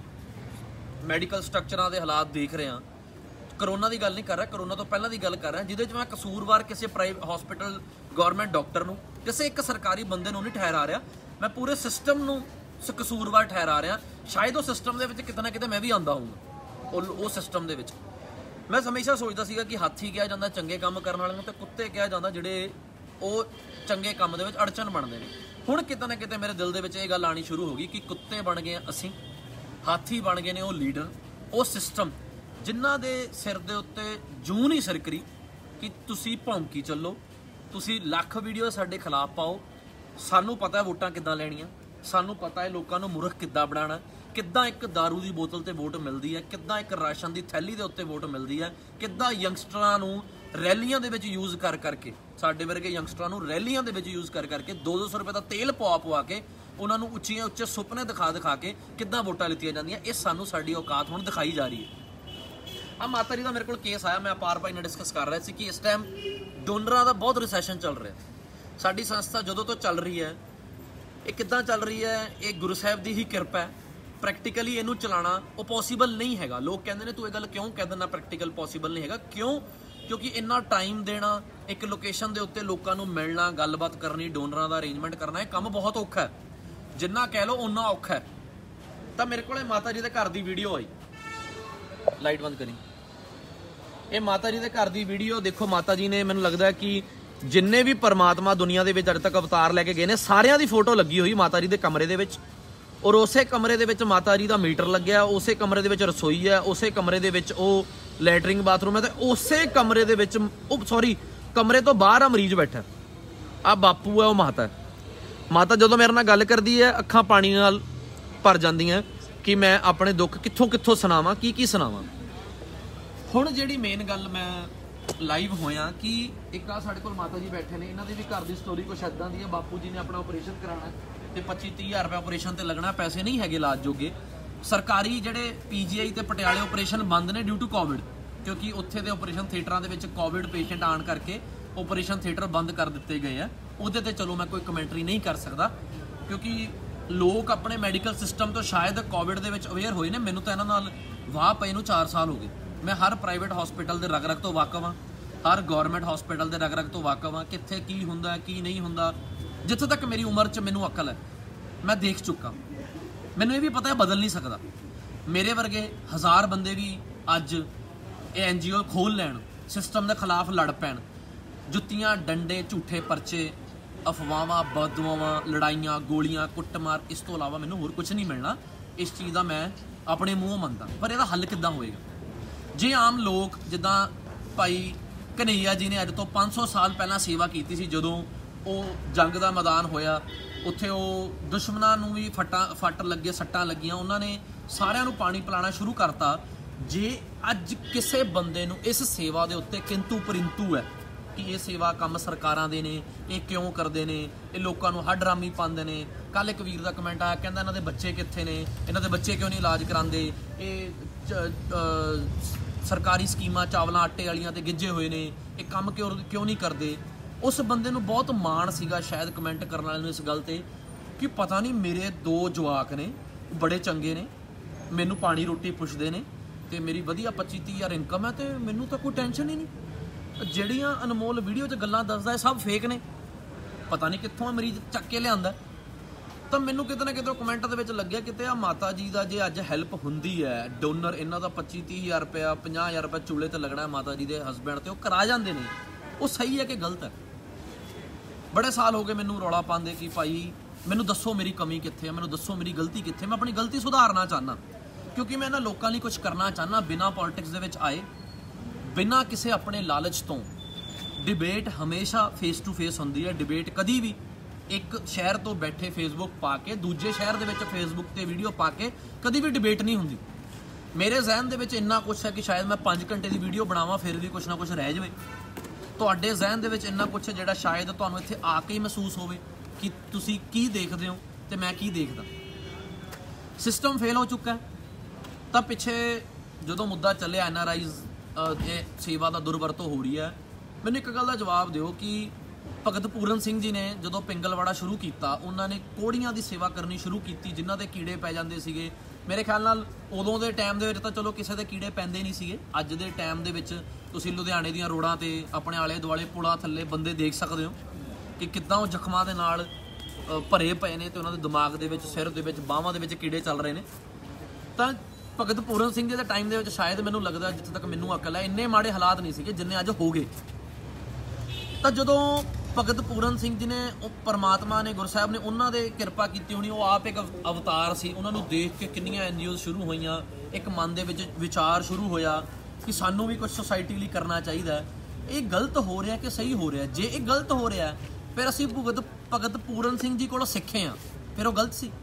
मैडिकल स्ट्रक्चर के हालात देख रहा, करोना की गल नहीं कर रहा, करोना तो पहला की गल कर रहा, जिहदे च मैं कसूरवार किसी प्राइवेट हॉस्पिटल गौरमेंट डॉक्टर नूं किसी एक सरकारी बंदे नूं नहीं ठहरा रहा, मैं पूरे सिस्टम नूं कसूरवार ठहरा रहा। शायद वो सिस्टम के किते ना किते मैं भी आंदा हूँ, वो सिस्टम के मैं हमेशा सोचता सीगा कि हाथी कहा जाता चंगे काम करने वाले नूं ते कुत्ते कहा जाता जिहड़े वो चंगे काम दे विच अड़चन बनते हैं। ਹੁਣ ਕਿਤੇ ਨਾ ਕਿਤੇ ਮੇਰੇ ਦਿਲ ਦੇ ਵਿੱਚ ਇਹ ਗੱਲ ਆਣੀ ਸ਼ੁਰੂ ਹੋ ਗਈ ਕਿ ਕੁੱਤੇ ਬਣ ਗਏ ਅਸੀਂ, ਹਾਥੀ ਬਣ ਗਏ ਨੇ ਉਹ ਲੀਡਰ, ਉਹ ਸਿਸਟਮ ਜਿਨ੍ਹਾਂ ਦੇ ਸਿਰ ਦੇ ਉੱਤੇ ਜੂੰ ਨਹੀਂ ਸਰਕਰੀ ਕਿ ਤੁਸੀਂ ਭੌਂਕੀ ਚੱਲੋ, ਤੁਸੀਂ ਲੱਖ ਵੀਡੀਓ ਸਾਡੇ ਖਿਲਾਫ ਪਾਓ, ਸਾਨੂੰ ਪਤਾ ਵੋਟਾਂ ਕਿੱਦਾਂ ਲੈਣੀਆਂ, ਸਾਨੂੰ ਪਤਾ ਹੈ ਲੋਕਾਂ ਨੂੰ ਮੁਰਖ ਕਿੱਦਾਂ ਬਣਾਉਣਾ, ਕਿੱਦਾਂ ਇੱਕ ਦਾਰੂ ਦੀ ਬੋਤਲ ਤੇ ਵੋਟ ਮਿਲਦੀ ਹੈ, ਕਿੱਦਾਂ ਇੱਕ ਰਾਸ਼ਨ ਦੀ ਥੈਲੀ ਦੇ ਉੱਤੇ ਵੋਟ ਮਿਲਦੀ ਹੈ, ਕਿੱਦਾਂ ਯੰਗਸਟਰਾਂ ਨੂੰ ਰੈਲੀਆਂ ਦੇ ਵਿੱਚ ਯੂਜ਼ ਕਰ ਕਰਕੇ, ਸਾਡੇ ਵਰਗੇ ਯੰਗਸਟਰਾਂ ਨੂੰ ਰੈਲੀਆਂ ਦੇ ਵਿੱਚ ਯੂਜ਼ ਕਰ ਕਰਕੇ ਦੋ ਦੋ ਸੌ ਰੁਪਏ ਦਾ ਤੇਲ ਪਵਾ ਪਵਾ ਕੇ ਉਹਨਾਂ ਨੂੰ ਉੱਚੀਆਂ ਉੱਚੇ ਸੁਪਨੇ ਦਿਖਾ ਦਿਖਾ ਕੇ ਕਿੱਦਾਂ ਵੋਟਾਂ ਲਿੱਤੀਆਂ ਜਾਂਦੀਆਂ। ਇਹ ਸਾਨੂੰ ਸਾਡੀ ਔਕਾਤ ਹੁਣ ਦਿਖਾਈ ਜਾ ਰਹੀ ਹੈ। ਆ ਮਾਤਾ ਜੀ ਦਾ ਮੇਰੇ ਕੋਲ ਕੇਸ ਆਇਆ, ਮੈਂ ਅਪਾਰ ਭਾਈ ਨਾਲ ਡਿਸਕਸ ਕਰ ਰਿਹਾ ਸੀ ਕਿ ਇਸ ਟਾਈਮ ਡੋਨਰਾਂ ਦਾ ਬਹੁਤ ਰਿਸੈਸ਼ਨ ਚੱਲ ਰਿਹਾ। ਸਾਡੀ ਸੰਸਥਾ ਜਦੋਂ ਤੋਂ ਚੱਲ ਰਹੀ ਹੈ, ਇਹ ਕਿੱਦਾਂ ਚੱਲ ਰਹੀ ਹੈ, ਇਹ ਗੁਰੂ ਸਾਹਿਬ ਦੀ ਹੀ ਕਿਰਪਾ ਹੈ। ਪ੍ਰੈਕਟੀਕਲੀ ਇਹਨੂੰ ਚਲਾਉਣਾ ਉਹ ਪੋਸੀਬਲ ਨਹੀਂ ਹੈਗਾ। ਲੋਕ ਕਹਿੰਦੇ ਨੇ ਤੂੰ ਇਹ ਗੱਲ ਕਿਉਂ ਕਹਿ ਦਿੰਦਾ ਪ੍ਰੈਕਟੀਕਲ ਪੋਸੀਬਲ ਨਹੀਂ ਹੈਗਾ, ਕਿਉਂ? ਕਿਉਂਕਿ ਇੰਨਾ ਟਾਈਮ ਦੇਣਾ, ਇੱਕ ਲੋਕੇਸ਼ਨ ਦੇ ਉੱਤੇ ਲੋਕਾਂ ਨੂੰ ਮਿਲਣਾ, ਗੱਲਬਾਤ ਕਰਨੀ, ਡੋਨਰਾਂ ਦਾ ਅਰੇਂਜਮੈਂਟ ਕਰਨਾ, ਇਹ ਕੰਮ ਬਹੁਤ ਔਖਾ ਹੈ। ਜਿੰਨਾ ਕਹਿ ਲਓ ਓਨਾ ਔਖਾ ਹੈ। ਤਾਂ ਮੇਰੇ ਕੋਲ ਮਾਤਾ ਜੀ ਦੇ ਘਰ ਦੀ ਵੀਡੀਓ ਆਈ, ਲਾਈਟ ਬੰਦ ਕਰੀ। ਇਹ ਮਾਤਾ ਜੀ ਦੇ ਘਰ ਦੀ ਵੀਡੀਓ ਦੇਖੋ। ਮਾਤਾ ਜੀ ਨੇ, ਮੈਨੂੰ ਲੱਗਦਾ ਕਿ ਜਿੰਨੇ ਵੀ ਪਰਮਾਤਮਾ ਦੁਨੀਆ ਦੇ ਵਿੱਚ ਅੱਜ ਤੱਕ ਅਵਤਾਰ ਲੈ ਕੇ ਗਏ ਨੇ, ਸਾਰਿਆਂ ਦੀ ਫੋਟੋ ਲੱਗੀ ਹੋਈ ਮਾਤਾ ਜੀ ਦੇ ਕਮਰੇ ਦੇ ਵਿੱਚ। ਔਰ ਉਸੇ ਕਮਰੇ ਦੇ ਵਿੱਚ ਮਾਤਾ ਜੀ ਦਾ ਮੀਟਰ ਲੱਗਿਆ, ਉਸੇ ਕਮਰੇ ਦੇ ਵਿੱਚ ਰਸੋਈ ਹੈ, ਉਸੇ ਕਮਰੇ ਦੇ ਵਿੱਚ ਉਹ ਲੈਟਰਿੰਗ ਬਾਥਰੂਮ ਹੈ, ਤੇ ਉਸੇ ਕਮਰੇ ਦੇ ਵਿੱਚ ਉਹ ਸੌਰੀ ਕਮਰੇ ਤੋਂ ਬਾਹਰ ਆ ਮਰੀਜ਼ ਬੈਠਾ। ਆ ਬਾਪੂ ਹੈ, ਉਹ ਮਾਤਾ ਹੈ। ਮਾਤਾ ਜਦੋਂ ਮੇਰੇ ਨਾਲ ਗੱਲ ਕਰਦੀ ਹੈ, ਅੱਖਾਂ ਪਾਣੀ ਨਾਲ ਭਰ ਜਾਂਦੀਆਂ ਕਿ ਮੈਂ ਆਪਣੇ ਦੁੱਖ ਕਿੱਥੋਂ ਕਿੱਥੋਂ ਸੁਣਾਵਾਂ, ਕੀ ਕੀ ਸੁਣਾਵਾਂ। ਹੁਣ ਜਿਹੜੀ ਮੇਨ ਗੱਲ, ਮੈਂ ਲਾਈਵ ਹੋਇਆ ਕਿ ਇੱਕ ਆ ਸਾਡੇ ਕੋਲ ਮਾਤਾ ਜੀ ਬੈਠੇ ਨੇ, ਇਹਨਾਂ ਦੀ ਵੀ ਘਰ ਦੀ ਸਟੋਰੀ ਕੁਛ ਇੱਦਾਂ ਦੀ ਹੈ। ਬਾਪੂ ਜੀ ਨੇ ਆਪਣਾ ਆਪਰੇਸ਼ਨ ਕਰਾਉਣਾ ਤੇ ਪੱਚੀ ਤੀਹ ਹਜ਼ਾਰ ਰੁਪਏ ਆਪਰੇਸ਼ਨ ਤੇ ਲੱਗਣਾ, ਪੈਸੇ ਨਹੀਂ ਹੈਗੇ ਇਲਾਜ ਜੋਗੇ। ਸਰਕਾਰੀ ਜਿਹੜੇ ਪੀਜੀਆਈ ਤੇ ਪਟਿਆਲੇ ਆਪਰੇਸ਼ਨ ਬੰਦ ਨੇ ਡਿਊ ਟੂ ਕੋਵਿਡ, ਕਿਉਂਕਿ ਉੱਥੇ ਦੇ ਆਪਰੇਸ਼ਨ ਥੀਏਟਰਾਂ ਦੇ ਵਿੱਚ ਕੋਵਿਡ ਪੇਸ਼ੈਂਟ ਆਉਣ ਕਰਕੇ ਆਪਰੇਸ਼ਨ ਥੀਏਟਰ ਬੰਦ ਕਰ ਦਿੱਤੇ ਗਏ ਆ। ਉਹਦੇ ਤੇ ਚਲੋ ਮੈਂ ਕੋਈ ਕਮੈਂਟਰੀ ਨਹੀਂ ਕਰ ਸਕਦਾ, ਕਿਉਂਕਿ ਲੋਕ ਆਪਣੇ ਮੈਡੀਕਲ ਸਿਸਟਮ ਤੋਂ ਸ਼ਾਇਦ ਕੋਵਿਡ ਦੇ ਵਿੱਚ ਅਵੇਅਰ ਹੋਏ ਨੇ। ਮੈਨੂੰ ਤਾਂ ਇਹਨਾਂ ਨਾਲ ਵਾਹ ਪਏ ਨੂੰ ਚਾਰ ਸਾਲ ਹੋ ਗਏ। ਮੈਂ ਹਰ ਪ੍ਰਾਈਵੇਟ ਹਸਪੀਟਲ ਦੇ ਰਗ ਰਗ ਤੋਂ ਵਾਕਫ ਹਾਂ, ਹਰ ਗੌਰਮੈਂਟ ਹਸਪੀਟਲ ਦੇ ਰਗ ਰਗ ਤੋਂ ਵਾਕਫ ਹਾਂ, ਕਿੱਥੇ ਕੀ ਹੁੰਦਾ ਕੀ ਨਹੀਂ ਹੁੰਦਾ। ਜਿੱਥੇ ਤੱਕ ਮੇਰੀ ਉਮਰ 'ਚ ਮੈਨੂੰ ਅਕਲ ਹੈ, ਮੈਂ ਦੇਖ ਚੁੱਕਾ। ਮੈਨੂੰ ਇਹ ਵੀ ਪਤਾ ਹੈ ਬਦਲ ਨਹੀਂ ਸਕਦਾ। ਮੇਰੇ ਵਰਗੇ ਹਜ਼ਾਰ ਬੰਦੇ ਵੀ ਅੱਜ ਇਹ ਐਨ ਜੀ ਓ ਖੋਲ੍ਹ ਲੈਣ, ਸਿਸਟਮ ਦੇ ਖਿਲਾਫ ਲੜ ਪੈਣ, ਜੁੱਤੀਆਂ, ਡੰਡੇ, ਝੂਠੇ ਪਰਚੇ, ਅਫਵਾਹਾਂ, ਬਦਦੁਆਵਾਂ, ਲੜਾਈਆਂ, ਗੋਲੀਆਂ, ਕੁੱਟਮਾਰ, ਇਸ ਤੋਂ ਇਲਾਵਾ ਮੈਨੂੰ ਹੋਰ ਕੁਝ ਨਹੀਂ ਮਿਲਣਾ। ਇਸ ਚੀਜ਼ ਦਾ ਮੈਂ ਆਪਣੇ ਮੂੰਹੋਂ ਮੰਨਦਾ। ਪਰ ਇਹਦਾ ਹੱਲ ਕਿੱਦਾਂ ਹੋਏਗਾ? ਜੇ ਆਮ ਲੋਕ, ਜਿੱਦਾਂ ਭਾਈ ਕਨਈਆ ਜੀ ਨੇ ਅੱਜ ਤੋਂ ਪੰਜ ਸੌ ਸਾਲ ਪਹਿਲਾਂ ਸੇਵਾ ਕੀਤੀ ਸੀ, ਜਦੋਂ ਉਹ ਜੰਗ ਦਾ ਮੈਦਾਨ ਹੋਇਆ, ਉੱਥੇ ਉਹ ਦੁਸ਼ਮਣਾਂ ਨੂੰ ਵੀ ਫੱਟਾਂ ਫੱਟ ਲੱਗੇ, ਸੱਟਾਂ ਲੱਗੀਆਂ, ਉਹਨਾਂ ਨੇ ਸਾਰਿਆਂ ਨੂੰ ਪਾਣੀ ਪਿਲਾਉਣਾ ਸ਼ੁਰੂ ਕਰਤਾ। ਜੇ ਅੱਜ ਕਿਸੇ ਬੰਦੇ ਨੂੰ ਇਸ ਸੇਵਾ ਦੇ ਉੱਤੇ ਕਿੰਤੂ ਪਰਿੰਤੂ ਹੈ ਕਿ ਇਹ ਸੇਵਾ ਕੰਮ ਸਰਕਾਰਾਂ ਦੇ ਨੇ, ਇਹ ਕਿਉਂ ਕਰਦੇ ਨੇ, ਇਹ ਲੋਕਾਂ ਨੂੰ ਹੱਡਰਾਮੀ ਪਾਉਂਦੇ ਨੇ। ਕੱਲ ਇੱਕ ਵੀਰ ਦਾ ਕਮੈਂਟ ਆਇਆ, ਕਹਿੰਦਾ ਇਹਨਾਂ ਦੇ ਬੱਚੇ ਕਿੱਥੇ ਨੇ, ਇਹਨਾਂ ਦੇ ਬੱਚੇ ਕਿਉਂ ਨਹੀਂ ਇਲਾਜ ਕਰਾਉਂਦੇ, ਇਹ ਸਰਕਾਰੀ ਸਕੀਮਾਂ ਚਾਵਲਾਂ ਆਟੇ ਵਾਲੀਆਂ ਤੇ ਗਿੱਜੇ ਹੋਏ ਨੇ, ਇਹ ਕੰਮ ਕਿਉਂ ਕਿਉਂ ਨਹੀਂ ਕਰਦੇ। ਉਸ ਬੰਦੇ ਨੂੰ ਬਹੁਤ ਮਾਣ ਸੀਗਾ ਸ਼ਾਇਦ ਕਮੈਂਟ ਕਰਨ ਵਾਲੇ ਨੂੰ ਇਸ ਗੱਲ ਤੇ ਕਿ ਪਤਾ ਨਹੀਂ ਮੇਰੇ ਦੋ ਜਵਾਕ ਨੇ, ਬੜੇ ਚੰਗੇ ਨੇ, ਮੈਨੂੰ ਪਾਣੀ ਰੋਟੀ ਪੁੱਛਦੇ ਨੇ ਤੇ ਮੇਰੀ ਵਧੀਆ ਪੱਚੀ ਤੀਹ ਹਜ਼ਾਰ ਇਨਕਮ ਹੈ ਤੇ ਮੈਨੂੰ ਤਾਂ ਕੋਈ ਟੈਨਸ਼ਨ ਹੀ ਨਹੀਂ। ਜਿਹੜੀਆਂ ਅਨਮੋਲ ਵੀਡੀਓ 'ਚ ਗੱਲਾਂ ਦੱਸਦਾ, ਇਹ ਸਭ ਫੇਕ ਨੇ। ਪਤਾ ਨਹੀਂ ਕਿੱਥੋਂ ਮਰੀਜ਼ ਚੱਕ ਕੇ ਲਿਆਂਦਾ। ਤਾਂ ਮੈਨੂੰ ਕਿਤੇ ਨਾ ਕਿਤੇ ਕਮੈਂਟ ਦੇ ਵਿੱਚ ਲੱਗਿਆ ਕਿਤੇ ਆ ਮਾਤਾ ਜੀ ਦਾ ਜੇ ਅੱਜ ਹੈਲਪ ਹੁੰਦੀ ਹੈ, ਡੋਨਰ ਇਹਨਾਂ ਦਾ ਪੱਚੀ ਤੀਹ ਹਜ਼ਾਰ ਰੁਪਇਆ ਪੰਜਾਹ ਹਜ਼ਾਰ ਰੁਪਇਆ ਚੂਲੇ ਤੇ ਲੱਗਣਾ ਮਾਤਾ ਜੀ ਦੇ ਹਸਬੈਂਡ ਤੇ, ਉਹ ਕਰਾ ਜਾਂਦੇ ਨੇ। ਉਹ ਸਹੀ ਹੈ ਕਿ ਗਲਤ ਹੈ? ਬੜੇ ਸਾਲ ਹੋ ਗਏ ਮੈਨੂੰ ਰੌਲਾ ਪਾਉਂਦੇ ਕਿ ਭਾਈ ਮੈਨੂੰ ਦੱਸੋ ਮੇਰੀ ਕਮੀ ਕਿੱਥੇ ਹੈ, ਮੈਨੂੰ ਦੱਸੋ ਮੇਰੀ ਗਲਤੀ ਕਿੱਥੇ। ਮੈਂ ਆਪਣੀ ਗਲਤੀ ਸੁਧਾਰਨਾ ਚਾਹੁੰਦਾ, ਕਿਉਂਕਿ ਮੈਂ ਇਹਨਾਂ ਲੋਕਾਂ ਲਈ ਕੁਝ ਕਰਨਾ ਚਾਹੁੰਦਾ ਬਿਨਾਂ ਪੋਲਿਟਿਕਸ ਦੇ ਵਿੱਚ ਆਏ, ਬਿਨਾਂ ਕਿਸੇ ਆਪਣੇ ਲਾਲਚ ਤੋਂ। ਡਿਬੇਟ ਹਮੇਸ਼ਾ ਫੇਸ ਟੂ ਫੇਸ ਹੁੰਦੀ ਹੈ। ਡਿਬੇਟ ਕਦੀ ਵੀ ਇੱਕ ਸ਼ਹਿਰ ਤੋਂ ਬੈਠੇ ਫੇਸਬੁੱਕ ਪਾ ਕੇ ਦੂਜੇ ਸ਼ਹਿਰ ਦੇ ਵਿੱਚ ਫੇਸਬੁੱਕ ਤੇ ਵੀਡੀਓ ਪਾ ਕੇ ਕਦੀ ਵੀ ਡਿਬੇਟ ਨਹੀਂ ਹੁੰਦੀ। ਮੇਰੇ ਜ਼ਹਿਨ ਦੇ ਵਿੱਚ ਇੰਨਾ ਕੁਛ ਹੈ ਕਿ ਸ਼ਾਇਦ ਮੈਂ ਪੰਜ ਘੰਟੇ ਦੀ ਵੀਡੀਓ ਬਣਾਵਾਂ ਫਿਰ ਵੀ ਕੁਛ ਨਾ ਕੁਛ ਰਹਿ ਜਾਵੇ। ਤੁਹਾਡੇ ਜ਼ਹਿਨ ਦੇ ਵਿੱਚ ਇੰਨਾ ਕੁਛ ਹੈ ਜਿਹੜਾ ਸ਼ਾਇਦ ਤੁਹਾਨੂੰ ਇੱਥੇ ਆ ਕੇ ਹੀ ਮਹਿਸੂਸ ਹੋਵੇ ਕਿ ਤੁਸੀਂ ਕੀ ਦੇਖਦੇ ਹੋ ਤੇ ਮੈਂ ਕੀ ਦੇਖਦਾ। ਸਿਸਟਮ ਫੇਲ ਹੋ ਚੁੱਕਾ ਹੈ। ਤਾਂ ਪਿੱਛੇ ਜਦੋਂ ਮੁੱਦਾ ਚੱਲਿਆ ਐਨ ਆਰ ਆਈਜ਼ ਇਹ ਸੇਵਾ ਦਾ ਦੁਰਵਰਤੋਂ ਹੋ ਰਹੀ ਹੈ, ਮੈਨੂੰ ਇੱਕ ਗੱਲ ਦਾ ਜਵਾਬ ਦਿਓ ਕਿ ਭਗਤ ਪੂਰਨ ਸਿੰਘ ਜੀ ਨੇ ਜਦੋਂ ਪਿੰਗਲਵਾੜਾ ਸ਼ੁਰੂ ਕੀਤਾ, ਉਹਨਾਂ ਨੇ ਕੋੜੀਆਂ ਦੀ ਸੇਵਾ ਕਰਨੀ ਸ਼ੁਰੂ ਕੀਤੀ ਜਿਨ੍ਹਾਂ ਦੇ ਕੀੜੇ ਪੈ ਜਾਂਦੇ ਸੀਗੇ। ਮੇਰੇ ਖਿਆਲ ਨਾਲ ਉਦੋਂ ਦੇ ਟਾਈਮ ਦੇ ਵਿੱਚ ਤਾਂ ਚਲੋ ਕਿਸੇ ਦੇ ਕੀੜੇ ਪੈਂਦੇ ਨਹੀਂ ਸੀਗੇ। ਅੱਜ ਦੇ ਟਾਈਮ ਦੇ ਵਿੱਚ ਤੁਸੀਂ ਲੁਧਿਆਣੇ ਦੀਆਂ ਰੋਡਾਂ ਤੇ ਆਪਣੇ ਆਲੇ ਦੁਆਲੇ ਪੁਲਾਂ ਥੱਲੇ ਬੰਦੇ ਦੇਖ ਸਕਦੇ ਹੋ ਕਿ ਕਿੱਦਾਂ ਉਹ ਜ਼ਖਮਾਂ ਦੇ ਨਾਲ ਭਰੇ ਪਏ ਨੇ ਤੇ ਉਹਨਾਂ ਦੇ ਦਿਮਾਗ ਦੇ ਵਿੱਚ, ਸਿਰ ਦੇ ਵਿੱਚ, ਬਾਹਾਂ ਦੇ ਵਿੱਚ ਕੀੜੇ ਚੱਲ ਰਹੇ ਨੇ। ਤਾਂ ਭਗਤ ਪੂਰਨ ਸਿੰਘ ਜੀ ਦੇ ਟਾਈਮ ਦੇ ਵਿੱਚ ਸ਼ਾਇਦ ਮੈਨੂੰ ਲੱਗਦਾ, ਜਿੱਥੇ ਤੱਕ ਮੈਨੂੰ ਅਕਲ ਹੈ, ਇੰਨੇ ਮਾੜੇ ਹਾਲਾਤ ਨਹੀਂ ਸੀਗੇ ਜਿੰਨੇ ਅੱਜ ਹੋ ਗਏ। ਤਾਂ ਜਦੋਂ ਭਗਤ ਪੂਰਨ ਸਿੰਘ ਜੀ ਨੇ, ਉਹ ਪਰਮਾਤਮਾ ਨੇ, ਗੁਰੂ ਸਾਹਿਬ ਨੇ ਉਹਨਾਂ ਦੇ ਕਿਰਪਾ ਕੀਤੀ ਹੋਣੀ, ਉਹ ਆਪ ਇੱਕ ਅਵਤਾਰ ਸੀ। ਉਹਨਾਂ ਨੂੰ ਦੇਖ ਕੇ ਕਿੰਨੀਆਂ ਐਨ ਜੀ ਓ ਸ਼ੁਰੂ ਹੋਈਆਂ, ਇੱਕ ਮਨ ਦੇ ਵਿੱਚ ਵਿਚਾਰ ਸ਼ੁਰੂ ਹੋਇਆ ਕਿ ਸਾਨੂੰ ਵੀ ਕੁਝ ਸੁਸਾਇਟੀ ਲਈ ਕਰਨਾ ਚਾਹੀਦਾ। ਇਹ ਗਲਤ ਹੋ ਰਿਹਾ ਕਿ ਸਹੀ ਹੋ ਰਿਹਾ? ਜੇ ਇਹ ਗਲਤ ਹੋ ਰਿਹਾ ਫਿਰ ਅਸੀਂ ਭਗਤ ਭਗਤ ਪੂਰਨ ਸਿੰਘ ਜੀ ਕੋਲੋਂ ਸਿੱਖੇ ਆ, ਫਿਰ ਉਹ ਗਲਤ ਸੀ।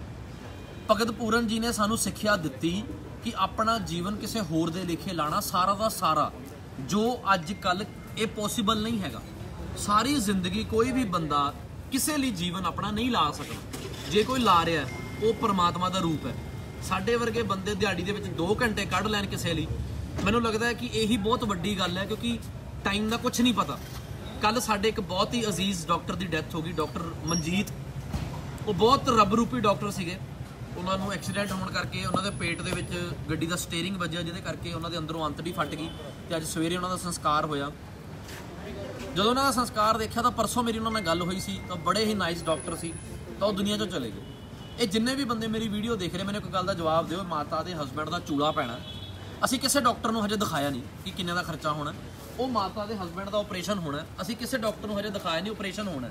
ਭਗਤ ਪੂਰਨ ਜੀ ਨੇ ਸਾਨੂੰ ਸਿੱਖਿਆ ਦਿੱਤੀ ਕਿ ਆਪਣਾ ਜੀਵਨ ਕਿਸੇ ਹੋਰ ਦੇ ਲੇਖੇ ਲਾਣਾ ਸਾਰਾ ਦਾ ਸਾਰਾ, ਜੋ ਅੱਜ ਕੱਲ੍ਹ ਇਹ ਪੋਸੀਬਲ ਨਹੀਂ ਹੈਗਾ। ਸਾਰੀ ਜ਼ਿੰਦਗੀ ਕੋਈ ਵੀ ਬੰਦਾ ਕਿਸੇ ਲਈ ਜੀਵਨ ਆਪਣਾ ਨਹੀਂ ਲਾ ਸਕਦਾ। ਜੇ ਕੋਈ ਲਾ ਰਿਹਾ ਉਹ ਪਰਮਾਤਮਾ ਦਾ ਰੂਪ ਹੈ। ਸਾਡੇ ਵਰਗੇ ਬੰਦੇ ਦਿਹਾੜੀ ਦੇ ਵਿੱਚ ਦੋ ਘੰਟੇ ਕੱਢ ਲੈਣ ਕਿਸੇ ਲਈ, ਮੈਨੂੰ ਲੱਗਦਾ ਹੈ ਕਿ ਇਹੀ ਬਹੁਤ ਵੱਡੀ ਗੱਲ ਹੈ, ਕਿਉਂਕਿ ਟਾਈਮ ਦਾ ਕੁਝ ਨਹੀਂ ਪਤਾ। ਕੱਲ ਸਾਡੇ ਇੱਕ ਬਹੁਤ ਹੀ ਅਜ਼ੀਜ਼ ਡਾਕਟਰ ਦੀ ਡੈਥ ਹੋ ਗਈ, ਡਾਕਟਰ ਮਨਜੀਤ। ਉਹ ਬਹੁਤ ਰੱਬ ਰੂਪੀ ਡਾਕਟਰ ਸੀਗੇ। ਉਹਨਾਂ ਨੂੰ ਐਕਸੀਡੈਂਟ ਹੋਣ ਕਰਕੇ ਉਹਨਾਂ ਦੇ ਪੇਟ ਦੇ ਵਿੱਚ ਗੱਡੀ ਦਾ ਸਟੀਅਰਿੰਗ ਵੱਜਿਆ, ਜਿਹਦੇ ਕਰਕੇ ਉਹਨਾਂ ਦੇ ਅੰਦਰੋਂ ਅੰਤੜੀ ਫਟ ਗਈ ਤੇ ਅੱਜ ਸਵੇਰੇ ਉਹਨਾਂ ਦਾ ਸੰਸਕਾਰ ਹੋਇਆ। ਜਦੋਂ ਉਹਨਾਂ ਦਾ ਸੰਸਕਾਰ ਦੇਖਿਆ ਤਾਂ ਪਰਸੋਂ ਮੇਰੀ ਉਹਨਾਂ ਨਾਲ ਗੱਲ ਹੋਈ ਸੀ, ਤਾਂ ਬੜੇ ਹੀ ਨਾਈਸ ਡਾਕਟਰ ਸੀ, ਤਾਂ ਉਹ ਦੁਨੀਆ 'ਚੋਂ ਚਲੇ ਗਏ। ਇਹ ਜਿੰਨੇ ਵੀ ਬੰਦੇ ਮੇਰੀ ਵੀਡੀਓ ਦੇਖ ਰਹੇ, ਮੈਨੂੰ ਇੱਕ ਗੱਲ ਦਾ ਜਵਾਬ ਦਿਓ, ਮਾਤਾ ਦੇ ਹਸਬੈਂਡ ਦਾ ਚੂਲਾ ਪੈਣਾ, ਅਸੀਂ ਕਿਸੇ ਡਾਕਟਰ ਨੂੰ ਹਜੇ ਦਿਖਾਇਆ ਨਹੀਂ ਕਿ ਕਿੰਨੇ ਦਾ ਖਰਚਾ ਹੋਣਾ। ਉਹ ਮਾਤਾ ਦੇ ਹਸਬੈਂਡ ਦਾ ਆਪਰੇਸ਼ਨ ਹੋਣਾ, ਅਸੀਂ ਕਿਸੇ ਡਾਕਟਰ ਨੂੰ ਹਜੇ ਦਿਖਾਇਆ ਨਹੀਂ, ਆਪਰੇਸ਼ਨ ਹੋਣਾ।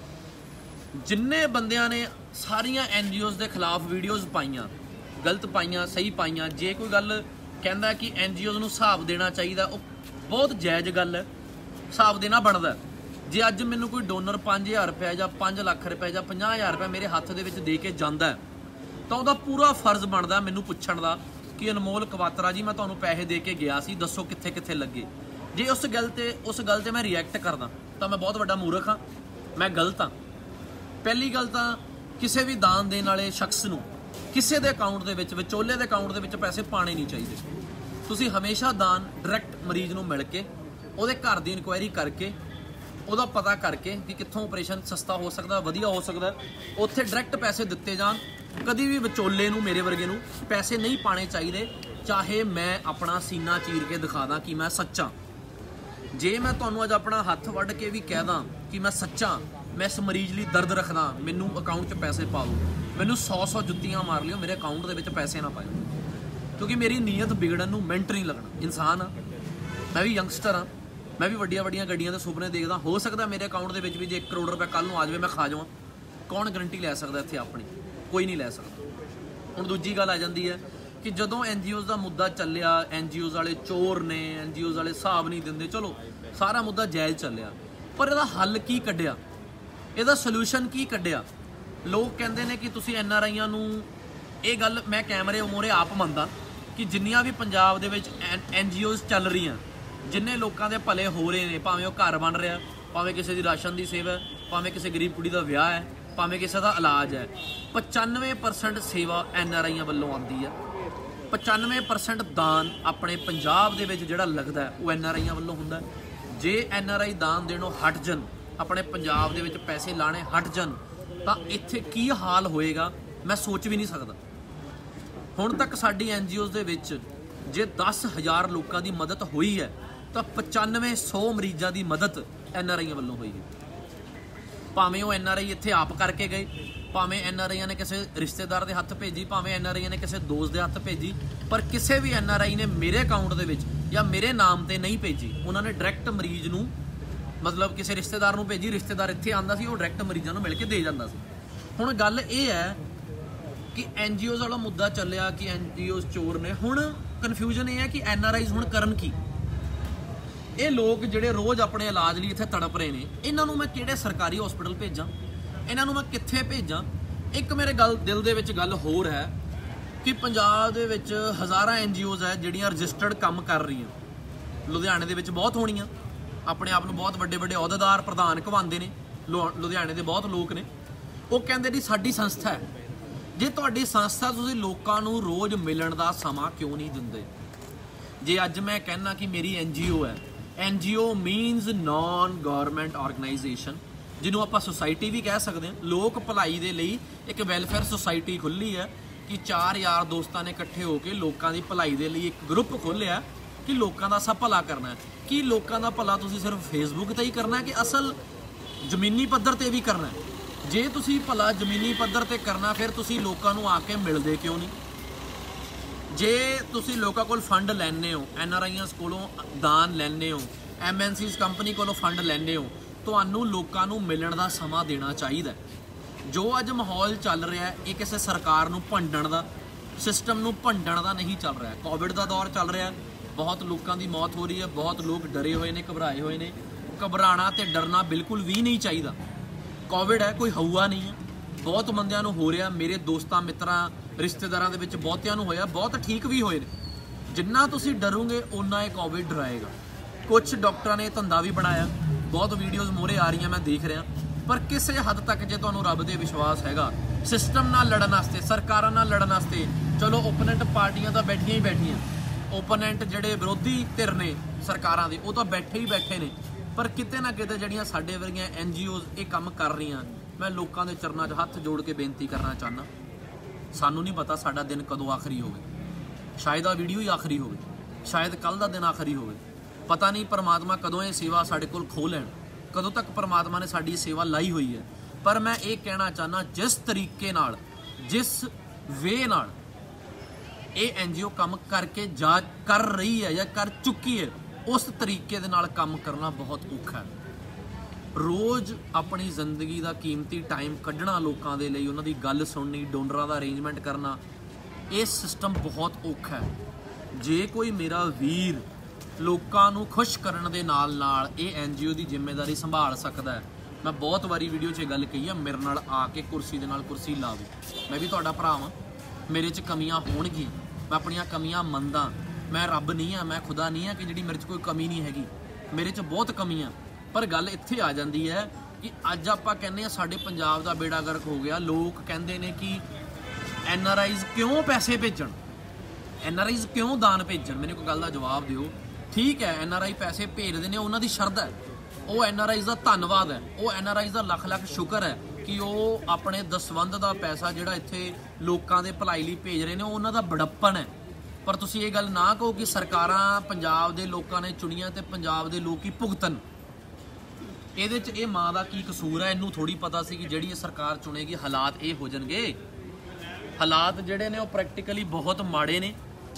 ਜਿੰਨੇ ਬੰਦਿਆਂ ਨੇ ਸਾਰੀਆਂ ਐਨ ਜੀ ਓਜ਼ ਦੇ ਖਿਲਾਫ ਵੀਡੀਓਜ਼ ਪਾਈਆਂ, ਗਲਤ ਪਾਈਆਂ, ਸਹੀ ਪਾਈਆਂ, ਜੇ ਕੋਈ ਗੱਲ ਕਹਿੰਦਾ ਕਿ ਐਨ ਜੀ ਓਜ਼ ਨੂੰ ਹਿਸਾਬ ਦੇਣਾ ਚਾਹੀਦਾ, ਉਹ ਬਹੁਤ ਜਾਇਜ਼ ਗੱਲ ਹੈ, ਹਿਸਾਬ ਦੇਣਾ ਬਣਦਾ। ਜੇ ਅੱਜ ਮੈਨੂੰ ਕੋਈ ਡੋਨਰ ਪੰਜ ਹਜ਼ਾਰ ਰੁਪਏ ਜਾਂ ਪੰਜ ਲੱਖ ਰੁਪਏ ਜਾਂ ਪੰਜਾਹ ਹਜ਼ਾਰ ਰੁਪਏ ਮੇਰੇ ਹੱਥ ਦੇ ਵਿੱਚ ਦੇ ਕੇ ਜਾਂਦਾ, ਤਾਂ ਉਹਦਾ ਪੂਰਾ ਫਰਜ਼ ਬਣਦਾ ਮੈਨੂੰ ਪੁੱਛਣ ਦਾ ਕਿ ਅਨਮੋਲ ਕਵਾਤਰਾ ਜੀ, ਮੈਂ ਤੁਹਾਨੂੰ ਪੈਸੇ ਦੇ ਕੇ ਗਿਆ ਸੀ, ਦੱਸੋ ਕਿੱਥੇ ਕਿੱਥੇ ਲੱਗੇ। ਜੇ ਉਸ ਗੱਲ ਤੇ ਉਸ ਗੱਲ ਤੇ ਮੈਂ ਰਿਐਕਟ ਕਰਦਾ ਤਾਂ ਮੈਂ ਬਹੁਤ ਵੱਡਾ ਮੂਰਖ ਹਾਂ, ਮੈਂ ਗਲਤ ਹਾਂ। ਪਹਿਲੀ ਗੱਲ ਤਾਂ ਕਿਸੇ ਵੀ ਦਾਨ ਦੇਣ ਵਾਲੇ ਸ਼ਖਸ ਨੂੰ ਕਿਸੇ ਦੇ ਅਕਾਊਂਟ ਦੇ ਵਿੱਚ, ਵਿਚੋਲੇ ਦੇ ਅਕਾਊਂਟ ਦੇ ਵਿੱਚ ਪੈਸੇ ਪਾਣੇ ਨਹੀਂ ਚਾਹੀਦੇ। ਤੁਸੀਂ ਹਮੇਸ਼ਾ ਦਾਨ ਡਾਇਰੈਕਟ ਮਰੀਜ਼ ਨੂੰ ਮਿਲ ਕੇ, ਉਹਦੇ ਘਰ ਦੀ ਇਨਕੁਆਇਰੀ ਕਰਕੇ, ਉਹਦਾ ਪਤਾ ਕਰਕੇ ਕਿ ਕਿੱਥੋਂ ਆਪਰੇਸ਼ਨ ਸਸਤਾ ਹੋ ਸਕਦਾ, ਵਧੀਆ ਹੋ ਸਕਦਾ, ਉੱਥੇ ਡਾਇਰੈਕਟ ਪੈਸੇ ਦਿੱਤੇ ਜਾਣ। ਕਦੀ ਵੀ ਵਿਚੋਲੇ ਨੂੰ, ਮੇਰੇ ਵਰਗੇ ਨੂੰ ਪੈਸੇ ਨਹੀਂ ਪਾਣੇ ਚਾਹੀਦੇ, ਚਾਹੇ ਮੈਂ ਆਪਣਾ ਸੀਨਾ ਚੀਰ ਕੇ ਦਿਖਾ ਦਾਂ ਕਿ ਮੈਂ ਸੱਚਾ। ਜੇ ਮੈਂ ਤੁਹਾਨੂੰ ਅੱਜ ਆਪਣਾ ਹੱਥ ਵੱਢ ਕੇ ਵੀ ਕਹਿ ਦਾਂ ਕਿ ਮੈਂ ਸੱਚਾ, ਮੈਂ ਇਸ ਮਰੀਜ਼ ਲਈ ਦਰਦ ਰੱਖਦਾ, ਮੈਨੂੰ ਅਕਾਊਂਟ 'ਚ ਪੈਸੇ ਪਾ ਦਿਓ, ਮੈਨੂੰ ਸੌ ਸੌ ਜੁੱਤੀਆਂ ਮਾਰ ਲਿਓ, ਮੇਰੇ ਅਕਾਊਂਟ ਦੇ ਵਿੱਚ ਪੈਸੇ ਨਾ ਪਾਇਓ, ਕਿਉਂਕਿ ਮੇਰੀ ਨੀਅਤ ਵਿਗੜਨ ਨੂੰ ਮਿੰਟ ਨਹੀਂ ਲੱਗਣਾ। ਇਨਸਾਨ ਆ, ਮੈਂ ਵੀ ਯੰਗਸਟਰ ਹਾਂ, ਮੈਂ ਵੀ ਵੱਡੀਆਂ ਵੱਡੀਆਂ ਗੱਡੀਆਂ ਦੇ ਸੁਪਨੇ ਦੇਖਦਾ। ਹੋ ਸਕਦਾ ਮੇਰੇ ਅਕਾਊਂਟ ਦੇ ਵਿੱਚ ਵੀ ਜੇ ਇੱਕ ਕਰੋੜ ਰੁਪਏ ਕੱਲ੍ਹ ਨੂੰ ਆ ਜਾਵੇ, ਮੈਂ ਖਾ ਜਾਵਾਂ। ਕੌਣ ਗਰੰਟੀ ਲੈ ਸਕਦਾ ਇੱਥੇ ਆਪਣੀ? ਕੋਈ ਨਹੀਂ ਲੈ ਸਕਦਾ। ਹੁਣ ਦੂਜੀ ਗੱਲ ਆ ਜਾਂਦੀ ਹੈ ਕਿ ਜਦੋਂ ਐਨ ਜੀ ਓਜ਼ ਦਾ ਮੁੱਦਾ ਚੱਲਿਆ, ਐਨ ਜੀ ਓਜ਼ ਵਾਲੇ ਚੋਰ ਨੇ, ਐਨ ਜੀ ਓਜ਼ ਵਾਲੇ ਹਿਸਾਬ ਨਹੀਂ ਦਿੰਦੇ, ਚਲੋ ਸਾਰਾ ਮੁੱਦਾ ਜਾਇਜ਼ ਚੱਲਿਆ, ਪਰ ਇਹਦਾ ਹੱਲ ਕੀ ਕੱਢਿਆ, ਇਹਦਾ ਸੋਲੂਸ਼ਨ ਕੀ ਕੱਢਿਆ? ਲੋਕ ਕਹਿੰਦੇ ਨੇ ਕਿ ਤੁਸੀਂ ਐਨ ਆਰ ਆਈਆਂ ਨੂੰ, ਇਹ ਗੱਲ ਮੈਂ ਕੈਮਰੇ ਮੂਹਰੇ ਆਪ ਮੰਨਦਾ ਕਿ ਜਿੰਨੀਆਂ ਵੀ ਪੰਜਾਬ ਦੇ ਵਿੱਚ ਐਨ ਜੀ ਓਜ਼ ਚੱਲ ਰਹੀਆਂ, ਜਿੰਨੇ ਲੋਕਾਂ ਦੇ ਭਲੇ ਹੋ ਰਹੇ ਨੇ, ਭਾਵੇਂ ਉਹ ਘਰ ਬਣ ਰਿਹਾ, ਭਾਵੇਂ ਕਿਸੇ ਦੀ ਰਾਸ਼ਨ ਦੀ ਸੇਵਾ, ਭਾਵੇਂ ਕਿਸੇ ਗਰੀਬ ਕੁੜੀ ਦਾ ਵਿਆਹ ਹੈ, ਭਾਵੇਂ ਕਿਸੇ ਦਾ ਇਲਾਜ ਹੈ, ਪਚਾਨਵੇਂ ਪਰਸੈਂਟ ਸੇਵਾ ਐਨ ਆਰ ਆਈਆਂ ਵੱਲੋਂ ਆਉਂਦੀ ਹੈ। ਪਚਾਨਵੇਂ ਪਰਸੈਂਟ ਦਾਨ ਆਪਣੇ ਪੰਜਾਬ ਦੇ ਵਿੱਚ ਜਿਹੜਾ ਲੱਗਦਾ ਉਹ ਐਨ ਆਰ ਆਈਆਂ ਵੱਲੋਂ ਹੁੰਦਾ। ਜੇ ਐਨ ਆਰ ਆਈ ਦਾਨ ਦੇਣੋਂ ਹਟ ਜਾਣ, ਆਪਣੇ ਪੰਜਾਬ ਦੇ ਵਿੱਚ ਪੈਸੇ ਲਾਣੇ ਹਟ ਜਾਣ, ਤਾਂ ਇੱਥੇ ਕੀ ਹਾਲ ਹੋਏਗਾ ਮੈਂ ਸੋਚ ਵੀ ਨਹੀਂ ਸਕਦਾ। ਹੁਣ ਤੱਕ ਸਾਡੀ ਐਨ ਜੀ ਓਜ਼ ਦੇ ਵਿੱਚ ਜੇ ਦਸ ਹਜ਼ਾਰ ਲੋਕਾਂ ਦੀ ਮਦਦ ਹੋਈ ਹੈ ਤਾਂ ਪਚਾਨਵੇਂ ਸੌ ਮਰੀਜ਼ਾਂ ਦੀ ਮਦਦ ਐਨ ਆਰ ਆਈਆਂ ਵੱਲੋਂ ਹੋਈ ਹੈ। ਭਾਵੇਂ ਉਹ ਐਨ ਆਰ ਆਈ ਇੱਥੇ ਆਪ ਕਰਕੇ ਗਏ, ਭਾਵੇਂ ਐਨ ਆਰ ਆਈਆਂ ਨੇ ਕਿਸੇ ਰਿਸ਼ਤੇਦਾਰ ਦੇ ਹੱਥ ਭੇਜੀ, ਭਾਵੇਂ ਐਨ ਆਰ ਆਈਆਂ ਨੇ ਕਿਸੇ ਦੋਸਤ ਦੇ ਹੱਥ ਭੇਜੀ, ਪਰ ਕਿਸੇ ਵੀ ਐਨ ਆਰ ਆਈ ਨੇ ਮੇਰੇ ਅਕਾਊਂਟ ਦੇ ਵਿੱਚ ਜਾਂ ਮੇਰੇ ਨਾਮ ਤੇ ਨਹੀਂ ਭੇਜੀ। ਉਹਨਾਂ ਨੇ ਡਾਇਰੈਕਟ ਮਰੀਜ਼ ਨੂੰ, ਮਤਲਬ ਕਿਸੇ ਰਿਸ਼ਤੇਦਾਰ ਨੂੰ ਭੇਜੀ, ਰਿਸ਼ਤੇਦਾਰ ਇੱਥੇ ਆਉਂਦਾ ਸੀ, ਉਹ ਡਾਇਰੈਕਟ ਮਰੀਜ਼ਾਂ ਨੂੰ ਮਿਲ ਕੇ ਦੇ ਜਾਂਦਾ ਸੀ। ਹੁਣ ਗੱਲ ਇਹ ਹੈ ਕਿ ਐਨ ਜੀ ਓਜ਼ ਵਾਲਾ ਮੁੱਦਾ ਚੱਲਿਆ ਕਿ ਐਨ ਜੀ ਓਜ਼ ਚੋਰ ਨੇ। ਹੁਣ ਕਨਫਿਊਜ਼ਨ ਇਹ ਹੈ ਕਿ ਐਨ ਆਰ ਆਈਜ਼ ਹੁਣ ਕਰਨ ਕੀ? ਇਹ ਲੋਕ ਜਿਹੜੇ ਰੋਜ਼ ਆਪਣੇ ਇਲਾਜ ਲਈ ਇੱਥੇ ਤੜਪ ਰਹੇ ਨੇ, ਇਹਨਾਂ ਨੂੰ ਮੈਂ ਕਿਹੜੇ ਸਰਕਾਰੀ ਹਸਪੀਟਲ ਭੇਜਾਂ? ਇਹਨਾਂ ਨੂੰ ਮੈਂ ਕਿੱਥੇ ਭੇਜਾਂ? ਇੱਕ ਮੇਰੇ ਗੱਲ ਦਿਲ ਦੇ ਵਿੱਚ ਗੱਲ ਹੋਰ ਹੈ ਕਿ ਪੰਜਾਬ ਦੇ ਵਿੱਚ ਹਜ਼ਾਰਾਂ ਐਨ ਜੀ ਓਜ਼ ਹੈ ਜਿਹੜੀਆਂ ਰਜਿਸਟਰਡ ਕੰਮ ਕਰ ਰਹੀਆਂ। ਲੁਧਿਆਣੇ ਦੇ ਵਿੱਚ ਬਹੁਤ ਹੋਣੀਆਂ, ਆਪਣੇ ਆਪ ਨੂੰ ਬਹੁਤ ਵੱਡੇ ਵੱਡੇ ਅਹੁਦੇਦਾਰ, ਪ੍ਰਧਾਨ ਕਹਾਉਂਦੇ ਨੇ। ਲੁਧਿਆਣੇ ਦੇ ਬਹੁਤ ਲੋਕ ਨੇ, ਉਹ ਕਹਿੰਦੇ ਜੀ ਸਾਡੀ ਸੰਸਥਾ ਹੈ। ਜੇ ਤੁਹਾਡੀ ਸੰਸਥਾ, ਤੁਸੀਂ ਲੋਕਾਂ ਨੂੰ ਰੋਜ਼ ਮਿਲਣ ਦਾ ਸਮਾਂ ਕਿਉਂ ਨਹੀਂ ਦਿੰਦੇ? ਜੇ ਅੱਜ ਮੈਂ ਕਹਿੰਦਾ ਕਿ ਮੇਰੀ ਐਨ ਜੀ ਓ ਹੈ, N G O means non government organisation, ਜਿਹਨੂੰ ਆਪਾਂ ਸੁਸਾਇਟੀ ਵੀ ਕਹਿ ਸਕਦੇ ਹਾਂ। ਲੋਕ ਭਲਾਈ ਦੇ ਲਈ ਇੱਕ ਵੈਲਫੇਅਰ ਸੁਸਾਇਟੀ ਖੁੱਲ੍ਹੀ ਹੈ ਕਿ ਚਾਰ ਯਾਰ ਦੋਸਤਾਂ ਨੇ ਇਕੱਠੇ ਹੋ ਕੇ ਲੋਕਾਂ ਦੀ ਭਲਾਈ ਦੇ ਲਈ ਇੱਕ ਗਰੁੱਪ ਖੋਲ੍ਹਿਆ ਕਿ ਲੋਕਾਂ ਦਾ ਸਭ ਭਲਾ ਕਰਨਾ ਹੈ। ਕੀ ਲੋਕਾਂ ਦਾ ਭਲਾ ਤੁਸੀਂ ਸਿਰਫ ਫੇਸਬੁੱਕ ਤੇ ਹੀ ਕਰਨਾ ਹੈ ਕਿ ਅਸਲ ਜ਼ਮੀਨੀ ਪੱਧਰ ਤੇ ਵੀ ਕਰਨਾ ਹੈ? ਜੇ ਤੁਸੀਂ ਭਲਾ ਜ਼ਮੀਨੀ ਪੱਧਰ ਤੇ ਕਰਨਾ, ਫਿਰ ਤੁਸੀਂ ਲੋਕਾਂ ਨੂੰ ਆ ਕੇ ਮਿਲਦੇ ਕਿਉਂ ਨਹੀਂ? ਜੇ ਤੁਸੀਂ ਲੋਕਾਂ ਕੋਲ ਫੰਡ ਲੈਂਦੇ ਹੋ, ਐਨ ਆਰ ਆਈਆਂ ਕੋਲੋਂ ਦਾਨ ਲੈਂਦੇ ਹੋ, ਐਮ ਐਨ ਸੀਜ਼ ਕੰਪਨੀ ਕੋਲੋਂ ਫੰਡ ਲੈਂਦੇ ਹੋ, ਤੁਹਾਨੂੰ ਲੋਕਾਂ ਨੂੰ ਮਿਲਣ ਦਾ ਸਮਾਂ ਦੇਣਾ ਚਾਹੀਦਾ। ਜੋ ਅੱਜ ਮਾਹੌਲ ਚੱਲ ਰਿਹਾ ਹੈ ਇਹ ਕਿਸੇ ਸਰਕਾਰ ਨੂੰ ਭੰਡਣ ਦਾ, ਸਿਸਟਮ ਨੂੰ ਭੰਡਣ ਦਾ ਨਹੀਂ ਚੱਲ ਰਿਹਾ। ਕੋਵਿਡ ਦਾ ਦੌਰ ਚੱਲ ਰਿਹਾ, ਬਹੁਤ ਲੋਕਾਂ ਦੀ ਮੌਤ ਹੋ ਰਹੀ ਹੈ, ਬਹੁਤ ਲੋਕ ਡਰੇ ਹੋਏ ਨੇ, ਘਬਰਾਏ ਹੋਏ ਨੇ। ਘਬਰਾਣਾ ਤੇ ਡਰਨਾ ਬਿਲਕੁਲ ਵੀ ਨਹੀਂ ਚਾਹੀਦਾ। ਕੋਵਿਡ ਹੈ, ਕੋਈ ਹਊਆ ਨਹੀਂ ਹੈ, ਬਹੁਤ ਬੰਦਿਆਂ ਨੂੰ ਹੋ ਰਿਹਾ। ਮੇਰੇ ਦੋਸਤਾਂ ਮਿੱਤਰਾਂ ਰਿਸ਼ਤੇਦਾਰਾਂ ਦੇ ਵਿੱਚ ਬਹੁਤਿਆਂ ਨੂੰ ਹੋਇਆ, ਬਹੁਤ ਠੀਕ ਵੀ ਹੋਏ ਨੇ। ਜਿੰਨਾ ਤੁਸੀਂ ਡਰੋਗੇ ਓਨਾ ਇਹ ਕੋਵਿਡ ਡਰਾਏਗਾ। ਕੁਝ ਡਾਕਟਰਾਂ ਨੇ ਧੰਦਾ ਵੀ ਬਣਾਇਆ, ਬਹੁਤ ਵੀਡੀਓਜ਼ ਮੋਹਰੇ ਆ ਰਹੀਆਂ ਮੈਂ ਦੇਖ ਰਿਹਾ। ਪਰ ਕਿਸੇ ਹੱਦ ਤੱਕ ਜੇ ਤੁਹਾਨੂੰ ਰੱਬ ਤੇ ਵਿਸ਼ਵਾਸ ਹੈਗਾ, ਸਿਸਟਮ ਨਾਲ ਲੜਨ ਵਾਸਤੇ, ਸਰਕਾਰਾਂ ਨਾਲ ਲੜਨ ਵਾਸਤੇ, ਚਲੋ ਓਪੋਨੈਂਟ ਪਾਰਟੀਆਂ ਤਾਂ ਬੈਠੀਆਂ ਹੀ ਬੈਠੀਆਂ, ਓਪੋਨੈਂਟ ਜਿਹੜੇ ਵਿਰੋਧੀ ਧਿਰ ਨੇ ਸਰਕਾਰਾਂ ਦੇ ਉਹ ਤਾਂ ਬੈਠੇ ਹੀ ਬੈਠੇ ਨੇ। ਪਰ ਕਿਤੇ ਨਾ ਕਿਤੇ ਜਿਹੜੀਆਂ ਸਾਡੇ ਵਰਗੀਆਂ ਐਨ ਜੀ ਓਜ਼ ਇਹ ਕੰਮ ਕਰ ਰਹੀਆਂ, ਮੈਂ ਲੋਕਾਂ ਦੇ ਚਰਨਾਂ 'ਚ ਹੱਥ ਜੋੜ ਕੇ ਬੇਨਤੀ ਕਰਨਾ ਚਾਹੁੰਦਾ, ਸਾਨੂੰ ਨਹੀਂ ਪਤਾ ਸਾਡਾ ਦਿਨ ਕਦੋਂ ਆਖਰੀ ਹੋਵੇ। ਸ਼ਾਇਦ ਆ ਵੀਡੀਓ ਹੀ ਆਖਰੀ ਹੋਵੇ, ਸ਼ਾਇਦ ਕੱਲ੍ਹ ਦਾ ਦਿਨ ਆਖਰੀ ਹੋਵੇ। ਪਤਾ ਨਹੀਂ ਪਰਮਾਤਮਾ ਕਦੋਂ ਇਹ ਸੇਵਾ ਸਾਡੇ ਕੋਲ ਖੋਹ ਲੈਣ, ਕਦੋਂ ਤੱਕ ਪਰਮਾਤਮਾ ਨੇ ਸਾਡੀ ਸੇਵਾ ਲਾਈ ਹੋਈ ਹੈ। ਪਰ ਮੈਂ ਇਹ ਕਹਿਣਾ ਚਾਹੁੰਦਾ, ਜਿਸ ਤਰੀਕੇ ਨਾਲ, ਜਿਸ ਵੇ ਨਾਲ ਇਹ ਐਨ ਜੀ ਓ ਕੰਮ ਕਰਕੇ ਜਾ ਕਰ ਰਹੀ ਹੈ ਜਾਂ ਕਰ ਚੁੱਕੀ ਹੈ, ਉਸ ਤਰੀਕੇ ਦੇ ਨਾਲ ਕੰਮ ਕਰਨਾ ਬਹੁਤ ਔਖਾ ਹੈ। ਰੋਜ਼ ਆਪਣੀ ਜ਼ਿੰਦਗੀ ਦਾ ਕੀਮਤੀ ਟਾਈਮ ਕੱਢਣਾ ਲੋਕਾਂ ਦੇ ਲਈ, ਉਹਨਾਂ ਦੀ ਗੱਲ ਸੁਣਨੀ, ਡੋਨਰਾਂ ਦਾ ਅਰੇਂਜਮੈਂਟ ਕਰਨਾ, ਇਹ ਸਿਸਟਮ ਬਹੁਤ ਔਖਾ ਹੈ। ਜੇ ਕੋਈ ਮੇਰਾ ਵੀਰ ਲੋਕਾਂ ਨੂੰ ਖੁਸ਼ ਕਰਨ ਦੇ ਨਾਲ ਨਾਲ ਇਹ ਐਨ ਜੀ ਓ ਦੀ ਜ਼ਿੰਮੇਵਾਰੀ ਸੰਭਾਲ ਸਕਦਾ ਹੈ, ਮੈਂ ਬਹੁਤ ਵਾਰੀ ਵੀਡੀਓ 'ਚ ਗੱਲ ਕਹੀ ਆ, ਮੇਰੇ ਨਾਲ ਆ ਕੇ ਕੁਰਸੀ ਦੇ ਨਾਲ ਕੁਰਸੀ ਲਾਵੇ। ਮੈਂ ਵੀ ਤੁਹਾਡਾ ਭਰਾ ਵਾਂ, ਮੇਰੇ 'ਚ ਕਮੀਆਂ ਹੋਣਗੀਆਂ, ਮੈਂ ਆਪਣੀਆਂ ਕਮੀਆਂ ਮੰਨਦਾ। ਮੈਂ ਰੱਬ ਨਹੀਂ ਆ, ਮੈਂ ਖੁਦਾ ਨਹੀਂ ਆ ਕਿ ਜਿਹੜੀ ਮੇਰੇ 'ਚ ਕੋਈ ਕਮੀ ਨਹੀਂ ਹੈਗੀ, ਮੇਰੇ 'ਚ ਬਹੁਤ ਕਮੀਆਂ। ਪਰ ਗੱਲ ਇੱਥੇ ਆ ਜਾਂਦੀ ਹੈ ਕਿ ਅੱਜ ਆਪਾਂ ਕਹਿੰਦੇ ਆ ਸਾਡੇ ਪੰਜਾਬ ਦਾ ਬੇੜਾ ਗਰਕ ਹੋ ਗਿਆ। ਲੋਕ ਕਹਿੰਦੇ ਨੇ ਕਿ ਐਨ ਆਰ ਆਈਜ਼ ਕਿਉਂ ਪੈਸੇ ਭੇਜਣ, ਐਨ ਆਰ ਆਈਜ਼ ਕਿਉਂ ਦਾਨ ਭੇਜਣ। ਮੈਨੂੰ ਕੋਈ ਗੱਲ ਦਾ ਜਵਾਬ ਦਿਓ। ਠੀਕ ਹੈ, ਐਨ ਆਰ ਆਈ ਪੈਸੇ ਭੇਜਦੇ ਨੇ, ਉਹਨਾਂ ਦੀ ਸ਼ਰਧਾ ਹੈ, ਉਹ ਐਨ ਆਰ ਆਈਜ਼ ਦਾ ਧੰਨਵਾਦ ਹੈ, ਉਹ ਐਨ ਆਰ ਆਈਜ਼ ਦਾ ਲੱਖ ਲੱਖ ਸ਼ੁਕਰ ਹੈ ਕਿ ਉਹ ਆਪਣੇ ਦਸਵੰਧ ਦਾ ਪੈਸਾ ਜਿਹੜਾ ਇੱਥੇ ਲੋਕਾਂ ਦੇ ਭਲਾਈ ਲਈ ਭੇਜ ਰਹੇ ਨੇ, ਉਹ ਉਹਨਾਂ ਦਾ ਬੜੱਪਨ ਹੈ। ਪਰ ਤੁਸੀਂ ਇਹ ਗੱਲ ਨਾ ਕਹੋ ਕਿ ਸਰਕਾਰਾਂ ਪੰਜਾਬ ਦੇ ਲੋਕਾਂ ਨੇ ਚੁਣੀਆਂ ਤੇ ਪੰਜਾਬ ਦੇ ਲੋਕ ਹੀ ਭੁਗਤਣ। ਇਹਦੇ 'ਚ ਇਹ ਮਾਂ ਦਾ ਕੀ ਕਸੂਰ ਹੈ? ਇਹਨੂੰ ਥੋੜੀ ਪਤਾ ਸੀ ਕਿ ਜਿਹੜੀ ਇਹ ਸਰਕਾਰ ਚੁਣੇਗੀ ਹਾਲਾਤ ਇਹ ਹੋ ਜਾਣਗੇ। ਹਾਲਾਤ ਜਿਹੜੇ ਨੇ ਉਹ ਪ੍ਰੈਕਟੀਕਲੀ ਬਹੁਤ ਮਾੜੇ ਨੇ।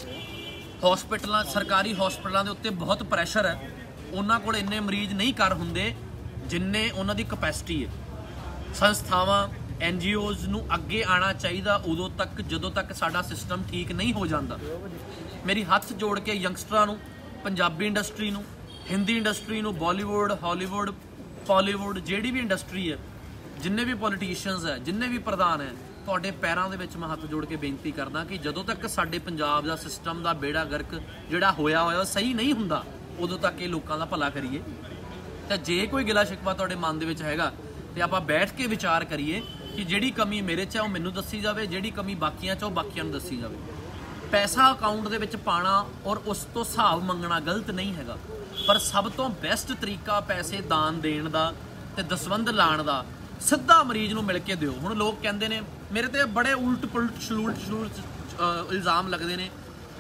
ਹਸਪੀਟਲਾਂ, ਸਰਕਾਰੀ ਹਸਪੀਟਲਾਂ ਦੇ ਉੱਤੇ ਬਹੁਤ ਪ੍ਰੈਸ਼ਰ ਹੈ। ਉਹਨਾਂ ਕੋਲ ਇੰਨੇ ਮਰੀਜ਼ ਨਹੀਂ ਕਰ ਹੁੰਦੇ ਜਿੰਨੇ ਉਹਨਾਂ ਦੀ ਕਪੈਸਿਟੀ ਹੈ। ਸੰਸਥਾਵਾਂ, ਐਨ ਜੀ ਓਜ਼ ਨੂੰ ਅੱਗੇ ਆਉਣਾ ਚਾਹੀਦਾ ਉਦੋਂ ਤੱਕ ਜਦੋਂ ਤੱਕ ਸਾਡਾ ਸਿਸਟਮ ਠੀਕ ਨਹੀਂ ਹੋ ਜਾਂਦਾ। ਮੇਰੀ ਹੱਥ ਜੋੜ ਕੇ ਯੰਗਸਟਰਾਂ ਨੂੰ, ਪੰਜਾਬੀ ਇੰਡਸਟਰੀ ਨੂੰ, ਹਿੰਦੀ ਇੰਡਸਟਰੀ ਨੂੰ, ਬਾਲੀਵੁੱਡ, ਹਾਲੀਵੁੱਡ, ਪਾਲੀਵੁੱਡ, ਜਿਹੜੀ ਵੀ ਇੰਡਸਟਰੀ ਹੈ, ਜਿੰਨੇ ਵੀ ਪੋਲੀਟੀਸ਼ੀਅਨਸ ਹੈ, ਜਿੰਨੇ ਵੀ ਪ੍ਰਧਾਨ ਹੈ, ਤੁਹਾਡੇ ਪੈਰਾਂ ਦੇ ਵਿੱਚ ਮੈਂ ਹੱਥ ਜੋੜ ਕੇ ਬੇਨਤੀ ਕਰਦਾ ਕਿ ਜਦੋਂ ਤੱਕ ਸਾਡੇ ਪੰਜਾਬ ਦਾ ਸਿਸਟਮ ਦਾ ਬੇੜਾ ਗਰਕ ਜਿਹੜਾ ਹੋਇਆ ਹੋਇਆ ਸਹੀ ਨਹੀਂ ਹੁੰਦਾ, ਉਦੋਂ ਤੱਕ ਇਹ ਲੋਕਾਂ ਦਾ ਭਲਾ ਕਰੀਏ। ਤਾਂ ਜੇ ਕੋਈ ਗਿਲਾ ਸ਼ਿਕਵਾ ਤੁਹਾਡੇ ਮਨ ਦੇ ਵਿੱਚ ਹੈਗਾ ਤੇ ਆਪਾਂ ਬੈਠ ਕੇ ਵਿਚਾਰ ਕਰੀਏ ਕਿ ਜਿਹੜੀ ਕਮੀ ਮੇਰੇ 'ਚ ਹੈ ਉਹ ਮੈਨੂੰ ਦੱਸੀ ਜਾਵੇ, ਜਿਹੜੀ ਕਮੀ ਬਾਕੀਆਂ 'ਚ ਉਹ ਬਾਕੀਆਂ ਨੂੰ ਦੱਸੀ ਜਾਵੇ। ਪੈਸਾ ਅਕਾਊਂਟ ਦੇ ਵਿੱਚ ਪਾਉਣਾ ਔਰ ਉਸ ਤੋਂ ਹਿਸਾਬ ਮੰਗਣਾ ਗਲਤ ਨਹੀਂ ਹੈਗਾ, ਪਰ ਸਭ ਤੋਂ ਬੈਸਟ ਤਰੀਕਾ ਪੈਸੇ ਦਾਨ ਦੇਣ ਦਾ ਤੇ ਦਸਵੰਧ ਲਾਣ ਦਾ ਸਿੱਧਾ ਮਰੀਜ਼ ਨੂੰ ਮਿਲ ਕੇ ਦਿਓ। ਹੁਣ ਲੋਕ ਕਹਿੰਦੇ ਨੇ, ਮੇਰੇ ਤੇ ਬੜੇ ਉਲਟ ਪੁਲਟ ਸਲੂਟ ਸਲੂਟ ਇਲਜ਼ਾਮ ਲੱਗਦੇ ਨੇ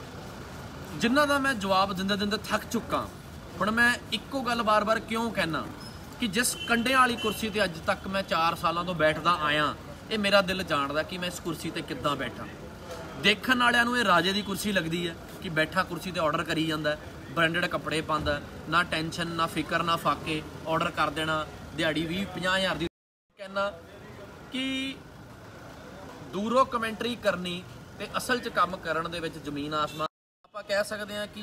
ਜਿਨ੍ਹਾਂ ਦਾ ਮੈਂ ਜਵਾਬ ਦਿੰਦੇ ਦਿੰਦੇ ਥੱਕ ਚੁੱਕਾ। ਹੁਣ ਮੈਂ ਇੱਕੋ ਗੱਲ ਬਾਰ-ਬਾਰ ਕਿਉਂ ਕਹਿਣਾ ਕਿ ਜਿਸ ਕੰਡਿਆਂ ਵਾਲੀ ਕੁਰਸੀ ਤੇ ਅੱਜ ਤੱਕ ਮੈਂ ਚਾਰ ਸਾਲਾਂ ਤੋਂ ਬੈਠਦਾ ਆਇਆ, ਇਹ ਮੇਰਾ ਦਿਲ ਜਾਣਦਾ ਕਿ ਮੈਂ ਇਸ ਕੁਰਸੀ ਤੇ ਕਿੱਦਾਂ ਬੈਠਾਂ। ਦੇਖਣ ਵਾਲਿਆਂ ਨੂੰ ਇਹ ਰਾਜੇ ਦੀ ਕੁਰਸੀ ਲੱਗਦੀ ਹੈ ਕਿ ਬੈਠਾ ਕੁਰਸੀ ਤੇ ਆਰਡਰ ਕਰੀ ਜਾਂਦਾ, ਬ੍ਰਾਂਡਡ ਕੱਪੜੇ ਪਾਉਂਦਾ, ਨਾ ਟੈਨਸ਼ਨ, ਨਾ ਫਿਕਰ, ਨਾ ਫਾਕੇ, ਆਰਡਰ ਕਰ ਦੇਣਾ, ਦਿਹਾੜੀ ਵੀਹ ਪੰਜਾਹ ਹਜ਼ਾਰ ਦੀ। ਕਹਿਣਾ ਕਿ ਦੂਰੋਂ ਕਮੈਂਟਰੀ ਕਰਨੀ ਤੇ ਅਸਲ 'ਚ ਕੰਮ ਕਰਨ ਦੇ ਵਿੱਚ ਜ਼ਮੀਨ ਆਸਮਾਨ। ਆਪਾਂ ਕਹਿ ਸਕਦੇ ਹਾਂ ਕਿ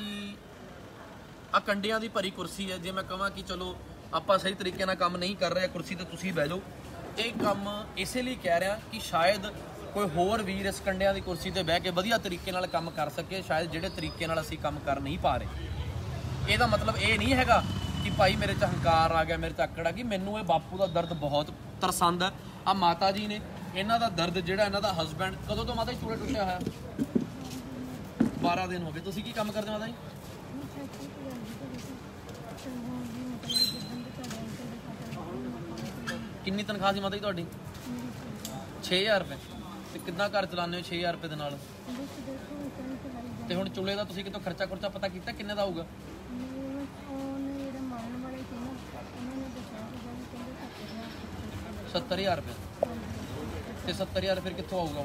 ਆ ਕੰਡਿਆਂ ਦੀ ਭਰੀ ਕੁਰਸੀ ਹੈ। ਜੇ ਮੈਂ ਕਹਾਂ ਕਿ ਚਲੋ ਆਪਾਂ ਸਹੀ ਤਰੀਕੇ ਨਾਲ ਕੰਮ ਨਹੀਂ ਕਰ ਰਹੇ, ਕੁਰਸੀ ਤੇ ਤੁਸੀਂ ਬਹਿ ਜਾਓ, ਇਹ ਕੰਮ ਇਸੇ ਲਈ ਕਹਿ ਰਿਹਾ ਕਿ ਸ਼ਾਇਦ ਕੋਈ ਹੋਰ ਵੀਰ ਇਸ ਕੰਡਿਆਂ ਦੀ ਕੁਰਸੀ ਤੇ ਬਹਿ ਕੇ ਵਧੀਆ ਤਰੀਕੇ ਨਾਲ ਕੰਮ ਕਰ ਸਕੇ, ਸ਼ਾਇਦ ਜਿਹੜੇ ਤਰੀਕੇ ਨਾਲ ਅਸੀਂ ਕੰਮ ਕਰ ਨਹੀਂ ਪਾ ਰਹੇ। ਇਹਦਾ ਮਤਲਬ ਇਹ ਨਹੀਂ ਹੈਗਾ ਕਿ ਭਾਈ ਮੇਰੇ 'ਚ ਹੰਕਾਰ ਆ ਗਿਆ, ਮੇਰੇ 'ਚ ਆਕੜ ਆ ਗਈ। ਮੈਨੂੰ ਇਹ ਬਾਪੂ ਦਾ ਦਰਦ ਬਹੁਤ ਤਰਸੰਦ ਹੈ। ਆ ਮਾਤਾ ਜੀ ਨੇ, ਇਹਨਾਂ ਦਾ ਦਰਦ ਜਿਹੜਾ, ਇਹਨਾਂ ਦਾ ਹਸਬੈਂਡ ਕਦੋਂ ਤੋਂ ਮਾਤਾ ਜੀ ਚੂੜਾ ਟੁੱਟਿਆ ਹੋਇਆ? ਬਾਰਾਂ ਦਿਨ ਹੋ ਗਏ। ਤੁਸੀਂ ਕੀ ਕੰਮ ਕਰਦੇ ਮਾਤਾ ਜੀ? ਕਿੰਨੀ ਤਨਖਾਹ ਸੀ ਮਾਤਾ ਜੀ ਤੁਹਾਡੀ? ਛੇ ਹਜ਼ਾਰ ਰੁਪਏ। ਤੇ ਕਿੰਨਾ ਘਰ ਚਲਾਉਂਦੇ ਹੋ ਛੇ ਹਜ਼ਾਰ ਰੁਪਏ ਦੇ ਨਾਲ? ਤੇ ਹੁਣ ਚੁੱਲ੍ਹੇ ਦਾ ਤੁਸੀਂ ਕਿਤੋਂ ਖਰਚਾ ਖੁਰਚਾ ਪਤਾ ਕੀਤਾ ਕਿੰਨੇ ਦਾ ਹੋਊਗਾ? ਸੱਤਰ ਹਜ਼ਾਰ ਰੁਪਏ। ਤੇ ਸੱਤਰ ਹਜ਼ਾਰ ਫਿਰ ਕਿੱਥੋਂ ਆਊਗਾ ਹੁਣ?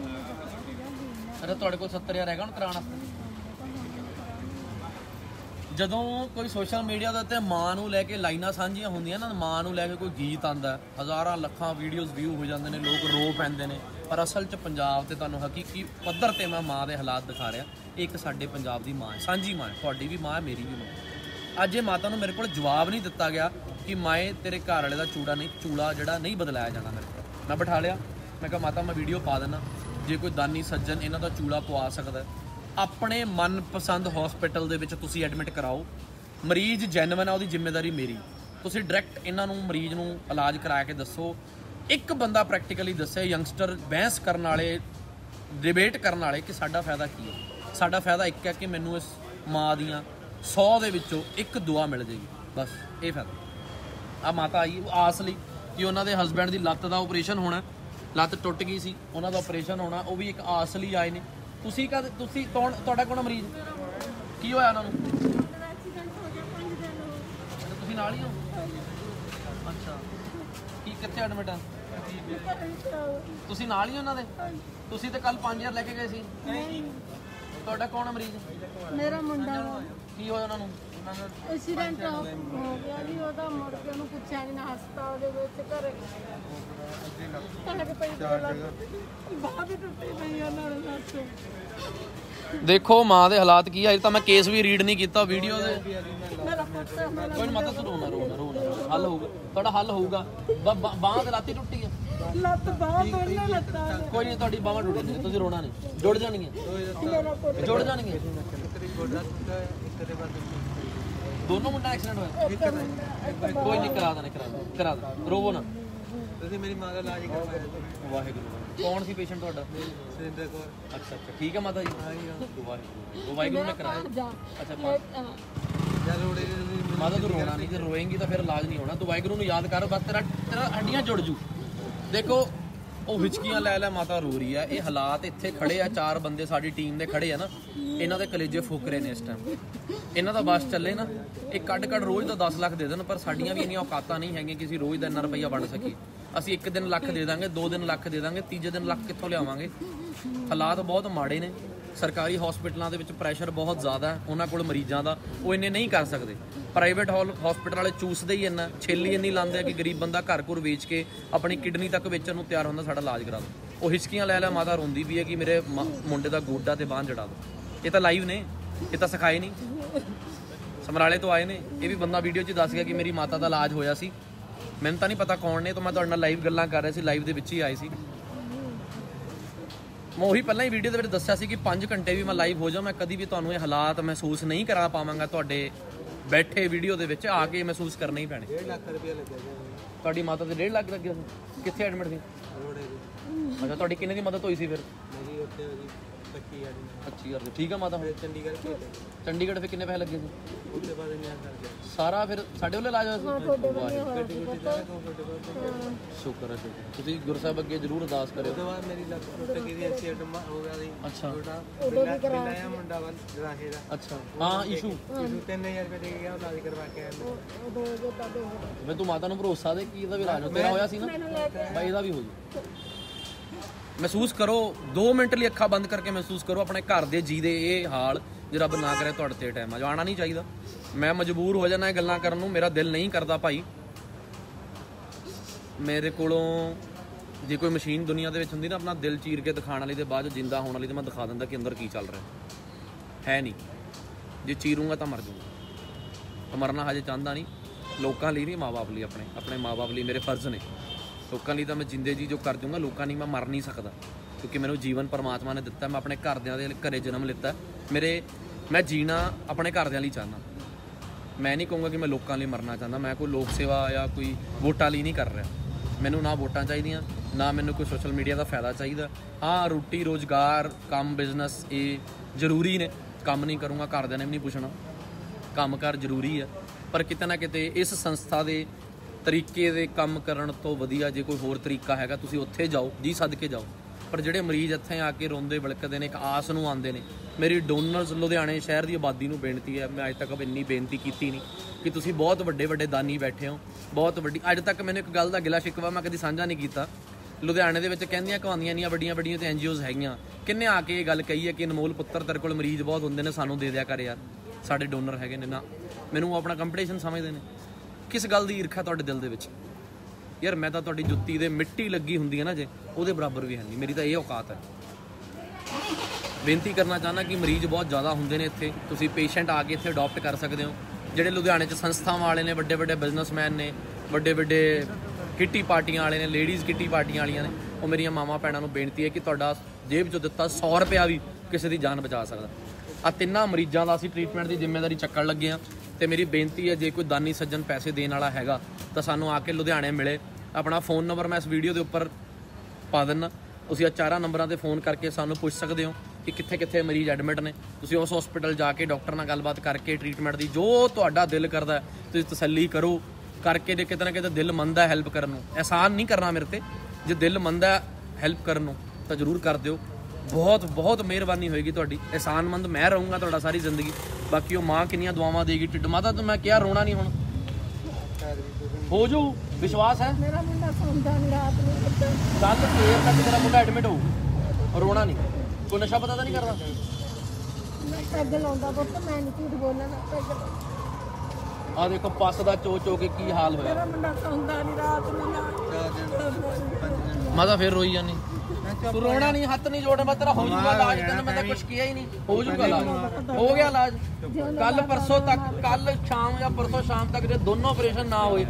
ਅਰੇ ਤੁਹਾਡੇ ਕੋਲ ਸੱਤਰ ਹਜ਼ਾਰ ਹੈਗਾ ਹੁਣ ਕਰਾਉਣ ਵਾਸਤੇ? ਜਦੋਂ ਕੋਈ ਸੋਸ਼ਲ ਮੀਡੀਆ ਦੇ ਉੱਤੇ ਮਾਂ ਨੂੰ ਲੈ ਕੇ ਲਾਈਨਾਂ ਸਾਂਝੀਆਂ ਹੁੰਦੀਆਂ ਨਾ, ਮਾਂ ਨੂੰ ਲੈ ਕੇ ਕੋਈ ਗੀਤ ਆਉਂਦਾ, ਹਜ਼ਾਰਾਂ ਲੱਖਾਂ ਵੀਡੀਓਜ਼ ਵਿਊ ਹੋ ਜਾਂਦੇ ਨੇ, ਲੋਕ ਰੋ ਪੈਂਦੇ ਨੇ, ਪਰ ਅਸਲ 'ਚ ਪੰਜਾਬ ਤੇ ਤੁਹਾਨੂੰ ਹਕੀਕੀ ਪੱਧਰ ਤੇ ਮੈਂ ਮਾਂ ਦੇ ਹਾਲਾਤ ਦਿਖਾ ਰਿਹਾ। ਇੱਕ ਸਾਡੇ ਪੰਜਾਬ ਦੀ ਮਾਂ ਹੈ, ਸਾਂਝੀ ਮਾਂ ਹੈ, ਤੁਹਾਡੀ ਵੀ ਮਾਂ ਹੈ, ਮੇਰੀ ਵੀ ਮਾਂ। ਅੱਜ ਇਹ ਮਾਤਾ ਨੂੰ ਮੇਰੇ ਕੋਲ ਜਵਾਬ ਨਹੀਂ ਦਿੱਤਾ ਗਿਆ ਕਿ ਮਾਏ ਤੇਰੇ ਘਰ ਵਾਲੇ ਦਾ ਚੂੜਾ ਨਹੀਂ ਚੂੜਾ ਜਿਹੜਾ ਨਹੀਂ ਬਦਲਾਇਆ ਜਾਣਾ। ਮੇਰੇ ਕੋਲ ਮੈਂ ਬਿਠਾ ਲਿਆ, ਮੈਂ ਕਿਹਾ ਮਾਤਾ ਮੈਂ ਵੀਡੀਓ ਪਾ ਦੇਣਾ, ਜੇ ਕੋਈ ਦਾਨੀ ਸੱਜਣ ਇਹਨਾਂ ਦਾ ਚੂੜਾ ਪਵਾ ਸਕਦਾ ਆਪਣੇ ਮਨਪਸੰਦ ਹਸਪੀਟਲ ਦੇ ਵਿੱਚ ਤੁਸੀਂ ਐਡਮਿਟ ਕਰਾਓ। ਮਰੀਜ਼ ਜੈਨੂਇਨ ਆ, ਉਹਦੀ ਜ਼ਿੰਮੇਵਾਰੀ ਮੇਰੀ। ਤੁਸੀਂ ਡਾਇਰੈਕਟ ਇਹਨਾਂ ਨੂੰ ਮਰੀਜ਼ ਨੂੰ ਇਲਾਜ ਕਰਾ ਕੇ ਦੱਸੋ। ਇੱਕ ਬੰਦਾ ਪ੍ਰੈਕਟੀਕਲੀ ਦੱਸੇ, ਯੰਗਸਟਰ ਬਹਿਸ ਕਰਨ ਵਾਲੇ, ਡਿਬੇਟ ਕਰਨ ਵਾਲੇ, ਕਿ ਸਾਡਾ ਫਾਇਦਾ ਕੀ ਹੈ। ਸਾਡਾ ਫਾਇਦਾ ਇੱਕ ਹੈ ਕਿ ਮੈਨੂੰ ਇਸ ਮਾਂ ਦੀਆਂ ਸੌ ਦੇ ਵਿੱਚੋਂ ਇੱਕ ਦੁਆ ਮਿਲ ਜਾਏਗੀ, ਬਸ ਇਹ ਫਾਇਦਾ। ਆ ਮਾਤਾ ਆਈ ਆਸ ਲਈ ਕਿ ਉਹਨਾਂ ਦੇ ਹਸਬੈਂਡ ਦੀ ਲੱਤ ਦਾ ਆਪਰੇਸ਼ਨ ਹੋਣਾ, ਲੱਤ ਟੁੱਟ ਗਈ ਸੀ, ਉਹਨਾਂ ਦਾ ਆਪਰੇਸ਼ਨ ਹੋਣਾ, ਉਹ ਵੀ ਇੱਕ ਆਸ ਲਈ ਆਏ ਨੇ। ਤੁਸੀਂ ਕਦ ਤੁਸੀਂ ਕੌਣ, ਤੁਹਾਡਾ ਕੌਣ ਮਰੀਜ਼, ਕੀ ਹੋਇਆ ਉਹਨਾਂ ਨੂੰ? ਤੁਸੀਂ ਨਾਲ ਹੀ ਹੋ? ਅੱਛਾ, ਕੀ ਕਿੱਥੇ ਐਡਮਿਟ ਆ? ਤੁਸੀਂ ਨਾਲ ਹੀ ਉਹਨਾਂ ਦੇ? ਤੁਸੀਂ ਤੇ ਕੱਲ ਪੰਜ ਹਜ਼ਾਰ ਲੈ ਕੇ ਗਏ ਸੀ। ਤੁਹਾਡਾ ਕੌਣ ਮਰੀਜ਼? ਮੇਰਾ ਮੁੰਡਾ। ਕੀ ਹੋਇਆ ਉਹਨਾਂ ਨੂੰ? ਐਕਸੀਡੈਂਟ ਹੋ ਗਿਆ ਜੀ, ਉਹਦਾ ਮੁੜ ਕੇ ਉਹਨੂੰ ਪੁੱਛਿਆ ਨਹੀਂ, ਹਸਪਤਾਲ ਦੇ ਵਿੱਚ ਘਰੇ ਦੇਖੋ ਮਾਂ ਦੇ ਹਾਲਾਤ ਕੀ ਆ। ਅਜੇ ਤਾਂ ਮੈਂ ਕੇਸ ਵੀ ਰੀਡ ਨਹੀਂ ਕੀਤਾ ਵੀਡੀਓ ਦੇ। ਕੋਈ ਮਾਤਾ ਤੂੰ ਰੋਣਾ ਰੋਣਾ ਰੋਣਾ, ਹੱਲ ਹੋਊਗਾ ਤੁਹਾਡਾ, ਹੱਲ ਹੋਊਗਾ। ਬਾਂਹ ਤੇ ਲੱਤ ਟੁੱਟੀ ਆ, ਲੱਤ ਬਾਂਹ ਦੋਨੇ ਲੱਤਾਂ। ਕੋਈ ਨਹੀਂ, ਤੁਹਾਡੀ ਬਾਹਾਂ ਟੁੱਟ ਜਾਣਗੀਆਂ, ਤੁਸੀਂ ਰੋਣਾ ਨਹੀਂ, ਜੁੜ ਜਾਣਗੀਆਂ, ਜੁੜ ਜਾਣਗੀਆਂ। ਦੋਨੋਂ ਮੁੰਡਾ ਐਕਸੀਡੈਂਟ ਹੋਇਆ? ਕੋਈ ਨਹੀਂ, ਕਰਾ ਦੇਣਾ, ਕਰਾ ਦੇਣਾ, ਕਰਾ ਦੇਣਾ, ਰੋਵੋ ਨਾ। ਤੁਸੀਂ ਮੇਰੀ ਮਾਂ ਦਾ ਇਲਾਜ ਕਰਵਾਇਆ। ਵਾਹਿਗੁਰੂ। ਕੌਣ ਸੀ ਪੇਸ਼ੈਂਟ ਤੁਹਾਡਾ? ਸੁਰਿੰਦਰ ਕੌਰ। ਅੱਛਾ ਅੱਛਾ, ਠੀਕ ਹੈ ਮਾਤਾ ਜੀ। ਵਾਹਿਗੁਰੂ ਵਾਹਿਗੁਰੂ ਨੇ ਕਰਾਇਆ। ਅੱਛਾ ਯਾਰ ਰੋੜੇ ਮਾਤਾ ਤੂੰ ਰੋਣਾ ਨਹੀਂ, ਜੇ ਰੋਏਂਗੀ ਤਾਂ ਫਿਰ ਇਲਾਜ ਨਹੀਂ ਹੋਣਾ। ਤੂੰ ਵਾਹਿਗੁਰੂ ਨੂੰ ਯਾਦ ਕਰ, ਬਸ ਤੇਰਾ ਤੇਰਾ ਹੱਡੀਆਂ ਜੁੜ ਜੂ। ਦੇਖੋ ਉਹ ਹਿਚਕੀਆਂ ਲੈ ਲੈ ਮਾਤਾ ਰੋ ਰਹੀ ਆ। ਇਹ ਹਾਲਾਤ ਇੱਥੇ ਖੜੇ ਆ, ਚਾਰ ਬੰਦੇ ਸਾਡੀ ਟੀਮ ਦੇ ਖੜੇ ਆ ਨਾ, ਇਹਨਾਂ ਦੇ ਕਲੇਜੇ ਫੁੱਕ ਰਹੇ ਨੇ ਇਸ ਟਾਈਮ। ਇਹਨਾਂ ਦਾ ਬਸ ਚੱਲੇ ਨਾ, ਇਹ ਕੱਢ ਕੱਢ ਰੋਜ਼ ਦਾ ਦਸ ਲੱਖ ਦੇ ਦੇਣ, ਪਰ ਸਾਡੀਆਂ ਵੀ ਇੰਨੀਆਂ ਔਕਾਤਾਂ ਨਹੀਂ ਹੈਗੀਆਂ ਕਿ ਅਸੀਂ ਰੋਜ਼ ਦਾ ਇੰਨਾ ਰੁਪਈਆ ਵੰਡ ਸਕੀਏ। ਅਸੀਂ ਇੱਕ ਦਿਨ ਲੱਖ ਦੇ ਦਾਂਗੇ, ਦੋ ਦਿਨ ਲੱਖ ਦੇ ਦਾਂਗੇ, ਤੀਜੇ ਦਿਨ ਲੱਖ ਕਿੱਥੋਂ ਲਿਆਵਾਂਗੇ? ਹਾਲਾਤ ਬਹੁਤ ਮਾੜੇ ਨੇ। ਸਰਕਾਰੀ ਹਸਪੀਟਲਾਂ ਦੇ ਵਿੱਚ ਪ੍ਰੈਸ਼ਰ ਬਹੁਤ ਜ਼ਿਆਦਾ ਹੈ ਉਹਨਾਂ ਕੋਲ ਮਰੀਜ਼ਾਂ ਦਾ, ਉਹ ਇੰਨੇ ਨਹੀਂ ਕਰ ਸਕਦੇ। ਪ੍ਰਾਈਵੇਟ ਹਸਪੀਟਲ ਵਾਲੇ ਚੂਸਦੇ ਹੀ ਇੰਨਾ, ਛੇਲੀ ਇੰਨੀ ਲਾਉਂਦੇ ਆ ਕਿ ਗਰੀਬ ਬੰਦਾ ਘਰ ਘਰ ਵੇਚ ਕੇ ਆਪਣੀ ਕਿਡਨੀ ਤੱਕ ਵੇਚਣ ਨੂੰ ਤਿਆਰ ਹੁੰਦਾ, ਸਾਡਾ ਇਲਾਜ ਕਰਾ ਦਿਓ। ਉਹ ਹਿਚਕੀਆਂ ਲੈ ਲੈ ਮਾਤਾ ਰੋਂਦੀ ਵੀ ਹੈ ਕਿ ਮੇਰੇ ਮੁੰਡੇ ਦਾ ਗੋਡਾ ਤੇ ਬਾਂਹ ਜੜਾ ਦਿਓ। ਇਹ ਤਾਂ ਲਾਈਵ ਨੇ, ਇਹ ਤਾਂ ਸਿਖਾਏ ਨਹੀਂ, ਸਮਰਾਲੇ ਤੋਂ ਆਏ ਨੇ। ਇਹ ਵੀ ਬੰਦਾ ਵੀਡੀਓ 'ਚ ਦੱਸ ਗਿਆ ਕਿ ਮੇਰੀ ਮਾਤਾ ਦਾ ਇਲਾਜ ਹੋਇਆ ਸੀ। ਮੈਨੂੰ ਤਾਂ ਨਹੀਂ ਪਤਾ ਕੌਣ ਨੇ, ਤਾਂ ਮੈਂ ਤੁਹਾਡੇ ਨਾਲ ਲਾਈਵ ਗੱਲਾਂ ਕਰ ਰਿਹਾ ਸੀ, ਲਾਈਵ ਦੇ ਵਿੱਚ ਹੀ ਆਏ ਸੀ। ਮੈਂ ਉਹੀ ਪਹਿਲਾਂ ਹੀ ਵੀਡੀਓ ਦੇ ਵਿੱਚ ਦੱਸਿਆ ਸੀ ਕਿ ਪੰਜ ਘੰਟੇ ਵੀ ਮੈਂ ਲਾਈਵ ਹੋ ਜਾ, ਮੈਂ ਕਦੀ ਵੀ ਤੁਹਾਨੂੰ ਇਹ ਹਾਲਾਤ ਮਹਿਸੂਸ ਨਹੀਂ ਕਰਾ ਪਾਵਾਂਗਾ। ਤੁਹਾਡੇ ਬੈਠੇ ਵੀਡੀਓ ਦੇ ਵਿੱਚ ਆ ਕੇ ਮਹਿਸੂਸ ਕਰਨੇ ਹੀ ਪੈਣੇ। ਡੇਢ ਲੱਖ ਰੁਪਇਆ ਲੱਗਿਆ ਜੀ। ਤੁਹਾਡੀ ਮਾਤਾ ਤੇ ਡੇਢ ਲੱਖ ਲੱਗਿਆ ਸੀ? ਕਿੱਥੇ ਐਡਮਿਟ ਸੀ? ਰੋੜੇ ਜੀ। ਅੱਛਾ, ਤੁਹਾਡੀ ਕਿੰਨੇ ਦੀ ਮਦਦ ਹੋਈ ਸੀ ਫਿਰ? ਮੇਰੀ ਉੱਥੇ ਜੀ ਪੱਚੀ ਹਜ਼ਾਰ ਦੀ। ਪੱਚੀ ਹਜ਼ਾਰ ਦੀ, ਠੀਕ ਆ ਮਾਤਾ। ਚੰਡੀਗੜ੍ਹ ਭੇਜ ਚੰਡੀਗੜ੍ਹ ਫਿਰ ਕਿੰਨੇ ਪੈਸੇ ਲੱਗੇ ਸੀ? ਉੱਥੇ ਬਾਅਦ ਇੰਨਾ ਕਰ ਗਿਆ ਸਾਰਾ ਫਿਰ ਸਾਡੇ ਵੱਲੋਂ ਇਲਾਜ ਹੋਇਆ ਸੀ? ਗੱਡੀ ਗੁੱਡੀ ਸਾਰਾ ਕੁਛ ਤੁਹਾਡੇ ਕੋਲ। ਸ਼ੁਕਰ ਹੈ, ਸ਼ੁਕਰ। ਤੁਸੀਂ ਗੁਰੂ ਸਾਹਿਬ ਅੱਗੇ ਜ਼ਰੂਰ ਅਰਦਾਸ ਕਰਿਓ। ਉਹਦੇ ਬਾਅਦ ਮੇਰੀ ਲੱਤ ਟੁੱਟ ਗਈ ਸੀ, ਐਕਸੀਡੈਂਟ ਹੋ ਗਿਆ ਸੀ। ਅੱਛਾ। ਛੋਟਾ ਬਿਲਾਇਆ ਮੁੰਡਾ ਵੱਲ ਰਾਹੇ ਦਾ। ਅੱਛਾ, ਹਾਂ ਇਸ਼ੂ ਇਸ਼ੂ ਤਿੰਨ ਹਜ਼ਾਰ ਰੁਪਏ ਦੇ ਕੇ ਗਿਆ, ਇਲਾਜ ਕਰਵਾ ਕੇ ਆਇਆ। ਮੈਂ ਤੂੰ ਮਾਤਾ ਨੂੰ ਭਰੋਸਾ ਦੇ ਕਿ ਇਹਦਾ ਵੀ ਇਲਾਜ ਤੇਰਾ ਹੋਇਆ ਸੀ ਨਾ, ਬਾਈ ਇਹਦਾ ਵੀ ਹੋ ਜੂ। ਮਹਿਸੂਸ ਕਰੋ, ਦੋ ਮਿੰਟ ਲਈ ਅੱਖਾਂ ਬੰਦ ਕਰਕੇ ਮਹਿਸੂਸ ਕਰੋ ਆਪਣੇ ਘਰ ਦੇ ਜੀ ਦੇ ਇਹ ਹਾਲ, ਜੇ ਰੱਬ ਨਾ ਕਰੇ ਤੁਹਾਡੇ ਤੇ ਟਾਈਮ ਆ ਜਾਣਾ ਨਹੀਂ ਚਾਹੀਦਾ। ਮੈਂ ਮਜਬੂਰ ਹੋ ਜਾਣਾ ਇਹ ਗੱਲਾਂ ਕਰਨ ਨੂੰ, ਮੇਰਾ ਦਿਲ ਨਹੀਂ ਕਰਦਾ ਭਾਈ। ਮੇਰੇ ਕੋਲੋਂ ਜੇ ਕੋਈ ਮਸ਼ੀਨ ਦੁਨੀਆ ਦੇ ਵਿੱਚ ਹੁੰਦੀ ਨਾ ਆਪਣਾ ਦਿਲ ਚੀਰ ਕੇ ਦਿਖਾਉਣ ਵਾਲੀ ਤੇ ਬਾਅਦ ਜਿੰਦਾ ਹੋਣ ਵਾਲੀ, ਤੇ ਮੈਂ ਦਿਖਾ ਦਿੰਦਾ ਕਿ ਅੰਦਰ ਕੀ ਚੱਲ ਰਿਹਾ ਹੈ। ਨਹੀਂ, ਜੇ ਚੀਰੂੰਗਾ ਤਾਂ ਮਰ ਜਾਊਂਗਾ। ਤਾਂ ਮਰਨਾ ਹਜੇ ਚਾਹੁੰਦਾ ਨਹੀਂ, ਲੋਕਾਂ ਲਈ ਨਹੀਂ, ਮਾਂ-ਬਾਪ ਲਈ, ਆਪਣੇ ਆਪਣੇ ਮਾਂ-ਬਾਪ ਲਈ ਮੇਰੇ ਫਰਜ਼ ਨੇ। ਲੋਕਾਂ ਲਈ ਤਾਂ ਮੈਂ ਜਿੰਦੇ ਜੀ ਜੋ ਕਰ ਦੂੰਗਾ, ਲੋਕਾਂ ਲਈ ਮੈਂ ਮਰ ਨਹੀਂ ਸਕਦਾ, ਕਿਉਂਕਿ ਮੈਨੂੰ ਜੀਵਨ ਪਰਮਾਤਮਾ ਨੇ ਦਿੱਤਾ। ਮੈਂ ਆਪਣੇ ਘਰਦਿਆਂ ਦੇ ਘਰੇ ਜਨਮ ਲਿੱਤਾ। ਮੇਰੇ ਮੈਂ ਜੀਣਾ ਆਪਣੇ ਘਰਦਿਆਂ ਲਈ ਚਾਹੁੰਦਾ। ਮੈਂ ਨਹੀਂ ਕਹੂੰਗਾ ਕਿ ਮੈਂ ਲੋਕਾਂ ਲਈ ਮਰਨਾ ਚਾਹੁੰਦਾ। ਮੈਂ ਕੋਈ ਲੋਕ ਸੇਵਾ ਜਾਂ ਕੋਈ ਵੋਟਾਂ ਲਈ ਨਹੀਂ ਕਰ ਰਿਹਾ। ਮੈਨੂੰ ਨਾ ਵੋਟਾਂ ਚਾਹੀਦੀਆਂ, ਨਾ ਮੈਨੂੰ ਕੋਈ ਸੋਸ਼ਲ ਮੀਡੀਆ ਦਾ ਫਾਇਦਾ ਚਾਹੀਦਾ। ਹਾਂ, ਰੋਟੀ ਰੋਜ਼ਗਾਰ, ਕੰਮ, ਬਿਜ਼ਨਸ ਇਹ ਜ਼ਰੂਰੀ ਨੇ। ਕੰਮ ਨਹੀਂ ਕਰੂੰਗਾ, ਘਰਦਿਆਂ ਨੇ ਵੀ ਨਹੀਂ ਪੁੱਛਣਾ। ਕੰਮ ਕਾਰ ਜ਼ਰੂਰੀ ਹੈ, ਪਰ ਕਿਤੇ ਨਾ ਕਿਤੇ ਇਸ ਸੰਸਥਾ ਦੇ ਤਰੀਕੇ ਦੇ ਕੰਮ ਕਰਨ ਤੋਂ ਵਧੀਆ ਜੇ ਕੋਈ ਹੋਰ ਤਰੀਕਾ ਹੈਗਾ, ਤੁਸੀਂ ਉੱਥੇ ਜਾਓ, ਜੀ ਸਦਕੇ ਜਾਓ। ਪਰ ਜਿਹੜੇ ਮਰੀਜ਼ ਇੱਥੇ ਆ ਕੇ ਰੋਂਦੇ ਵਿਲਕਦੇ ਨੇ, ਇੱਕ ਆਸ ਨੂੰ ਆਉਂਦੇ ਨੇ। ਮੇਰੀ ਡੋਨਰਸ ਲੁਧਿਆਣੇ ਸ਼ਹਿਰ ਦੀ ਆਬਾਦੀ ਨੂੰ ਬੇਨਤੀ ਹੈ, ਮੈਂ ਅੱਜ ਤੱਕ ਇੰਨੀ ਬੇਨਤੀ ਕੀਤੀ ਨਹੀਂ ਕਿ ਤੁਸੀਂ ਬਹੁਤ ਵੱਡੇ ਵੱਡੇ ਦਾਨੀ ਬੈਠੇ ਹੋ, ਬਹੁਤ ਵੱਡੀ। ਅੱਜ ਤੱਕ ਮੈਨੂੰ ਇੱਕ ਗੱਲ ਦਾ ਗਿਲਾ ਸ਼ਿਕਵਾ ਮੈਂ ਕਦੀ ਸਾਂਝਾ ਨਹੀਂ ਕੀਤਾ। ਲੁਧਿਆਣੇ ਦੇ ਵਿੱਚ ਕਹਿੰਦੀਆਂ ਕਹਾਉਂਦੀਆਂ ਨਹੀਂ ਵੱਡੀਆਂ ਵੱਡੀਆਂ ਤੇ ਐਨ ਜੀ ਓਜ਼ ਹੈਗੀਆਂ, ਕਿੰਨੇ ਆ ਕੇ ਇਹ ਗੱਲ ਕਹੀ ਹੈ ਕਿ ਅਨਮੋਲ ਪੁੱਤਰ ਤੇਰੇ ਕੋਲ ਮਰੀਜ਼ ਬਹੁਤ ਹੁੰਦੇ ਨੇ, ਸਾਨੂੰ ਦੇ ਦਿਆ ਕਰ ਯਾਰ। ਸਾਡੇ ਡੋਨਰ ਹੈਗੇ ਨੇ ਨਾ, ਮੈਨੂੰ ਉਹ ਆਪਣਾ ਕੰਪੀਟੀਸ਼ਨ ਸਮਝਦੇ ਨੇ। ਕਿਸ ਗੱਲ ਦੀ ਈਰਖਾ ਤੁਹਾਡੇ ਦਿਲ ਦੇ ਵਿੱਚ? ਯਾਰ ਮੈਂ ਤਾਂ ਤੁਹਾਡੀ ਜੁੱਤੀ ਦੇ ਮਿੱਟੀ ਲੱਗੀ ਹੁੰਦੀ ਹੈ ਨਾ ਜੇ, ਉਹਦੇ ਬਰਾਬਰ ਵੀ ਹੈ ਨਹੀਂ। ਮੇਰੀ ਤਾਂ ਇਹ ਔਕਾਤ ਹੈ। ਬੇਨਤੀ ਕਰਨਾ ਚਾਹੁੰਦਾ ਕਿ ਮਰੀਜ਼ ਬਹੁਤ ਜ਼ਿਆਦਾ ਹੁੰਦੇ ਨੇ ਇੱਥੇ, ਤੁਸੀਂ ਪੇਸ਼ੈਂਟ ਆ ਕੇ ਇੱਥੇ ਅਡਾਪਟ ਕਰ ਸਕਦੇ ਹੋ। ਜਿਹੜੇ ਲੁਧਿਆਣੇ 'ਚ ਸੰਸਥਾਵਾਂ ਵਾਲੇ ਨੇ, ਵੱਡੇ ਵੱਡੇ ਬਿਜ਼ਨਸਮੈਨ ਨੇ, ਵੱਡੇ ਵੱਡੇ ਕਿੱਟੀ ਪਾਰਟੀਆਂ ਵਾਲੇ ਨੇ, ਲੇਡੀਜ਼ ਕਿੱਟੀ ਪਾਰਟੀਆਂ ਵਾਲੀਆਂ ਨੇ, ਉਹ ਮੇਰੀਆਂ ਮਾਵਾਂ ਭੈਣਾਂ ਨੂੰ ਬੇਨਤੀ ਹੈ ਕਿ ਤੁਹਾਡਾ ਜੇਬ 'ਚੋਂ ਦਿੱਤਾ ਸੌ ਰੁਪਇਆ ਵੀ ਕਿਸੇ ਦੀ ਜਾਨ ਬਚਾ ਸਕਦਾ। ਆ ਤਿੰਨਾਂ ਮਰੀਜ਼ਾਂ ਦਾ ਅਸੀਂ ਟ੍ਰੀਟਮੈਂਟ ਦੀ ਜ਼ਿੰਮੇਵਾਰੀ ਚੱਕਣ ਲੱਗੇ ਹਾਂ ਤੇ ਮੇਰੀ ਬੇਨਤੀ ਹੈ ਜੇ ਕੋਈ ਦਾਨੀ ਸੱਜਣ ਪੈਸੇ ਦੇਣ ਵਾਲਾ ਹੈਗਾ ਤਾਂ ਸਾਨੂੰ ਆ ਕੇ ਲੁਧਿਆਣੇ ਮਿਲੇ। ਆਪਣਾ ਫੋਨ ਨੰਬਰ ਮੈਂ ਇਸ ਵੀਡੀਓ ਦੇ ਉੱਪਰ ਪਾ ਦਿੰਦਾ, ਤੁਸੀਂ ਆ ਚਾਰਾਂ ਨੰਬਰਾਂ ਤੇ ਫੋਨ ਕਰਕੇ ਸਾਨੂੰ ਪੁੱਛ ਸਕਦੇ ਹੋ ਕਿ ਕਿੱਥੇ ਕਿੱਥੇ ਮਰੀਜ਼ ਐਡਮਿਟ ਨੇ। ਤੁਸੀਂ ਉਸ ਹਸਪੀਟਲ ਜਾ ਕੇ ਡਾਕਟਰ ਨਾਲ ਗੱਲਬਾਤ ਕਰਕੇ ਟ੍ਰੀਟਮੈਂਟ ਦੀ ਜੋ ਤੁਹਾਡਾ ਦਿਲ ਕਰਦਾ ਤੁਸੀਂ ਤਸੱਲੀ ਕਰੋ ਕਰਕੇ। ਜੇ ਕਿਤੇ ਨਾ ਕਿਤੇ ਦਿਲ ਮੰਨਦਾ ਹੈਲਪ ਕਰਨ ਨੂੰ, ਅਹਿਸਾਨ ਨਹੀਂ ਕਰਨਾ ਮੇਰੇ ਤੇ, ਜੇ ਦਿਲ ਮੰਨਦਾ ਹੈਲਪ ਕਰਨ ਨੂੰ ਤਾਂ ਜ਼ਰੂਰ ਕਰ ਦਿਓ। ਬਹੁਤ ਬਹੁਤ ਮਿਹਰਬਾਨੀ ਹੋਏਗੀ ਤੁਹਾਡੀ। ਅਹਿਸਾਨਮੰਦ ਮੈਂ ਰਹੂੰਗਾ ਤੁਹਾਡਾ ਸਾਰੀ ਜ਼ਿੰਦਗੀ। ਬਾਕੀ ਉਹ ਮਾਂ ਕਿੰਨੀਆਂ ਦੁਆਵਾਂ ਦੇਗੀ। ਢਿੱਡ ਮਾਤਾ ਤਾਂ ਮੈਂ ਕਿਹਾ ਰੋਣਾ ਨਹੀਂ, ਹੁਣ ਹੋ ਜਾਊ, ਵਿਸ਼ਵਾਸ ਹੈ। ਮੇਰਾ ਮੁੰਡਾ ਸੌਂਦਾ ਨਹੀਂ ਰਾਤ ਨੂੰ। ਕੱਲ ਫੇਰ ਤੱਕ ਤੇਰਾ ਮੁੰਡਾ ਐਡਮਿਟ ਹੋਊ, ਰੋਣਾ ਨਹੀਂ। ਕੋਈ ਨਸ਼ਾ ਪਤਾ ਤਾਂ ਨਹੀਂ ਕਰਦਾ? ਮੈਂ ਪੈਗ ਲਾਉਂਦਾ ਪੁੱਤ, ਮੈਂ ਨਹੀਂ ਝੂਠ ਬੋਲਣਾ। ਪੈਗ ਆ ਦੇਖੋ ਪੱਸ ਦਾ ਚੋ ਚੋ ਕੇ ਕੀ ਹਾਲ ਹੋਇਆ। ਮੇਰਾ ਮੁੰਡਾ ਸੌਂਦਾ ਨਹੀਂ ਰਾਤ ਨੂੰ ਨਾ। ਮਾਤਾ ਫੇਰ ਰੋਈ ਜਾਂਦੀ। ਤੂੰ ਰੋਣਾ ਨਹੀਂ, ਹੱਥ ਨਹੀਂ ਜੋੜਨਾ, ਤੇਰਾ ਹੋ ਜੂਗਾ ਇਲਾਜ। ਤੈਨੂੰ ਮੈਂ ਤਾਂ ਕੁਝ ਕਿਹਾ ਹੀ ਨਹੀਂ, ਹੋ ਜੂਗਾ ਇਲਾਜ। ਹੋ ਗਿਆ ਇਲਾਜ। ਕੱਲ ਪਰਸੋਂ ਤੱਕ, ਕੱਲ ਸ਼ਾਮ ਜਾਂ ਪਰਸੋਂ ਸ਼ਾਮ ਤੱਕ ਜੇ ਦੋਨੋਂ ਆਪਰੇਸ਼ਨ ਨਾ ਹੋਏ,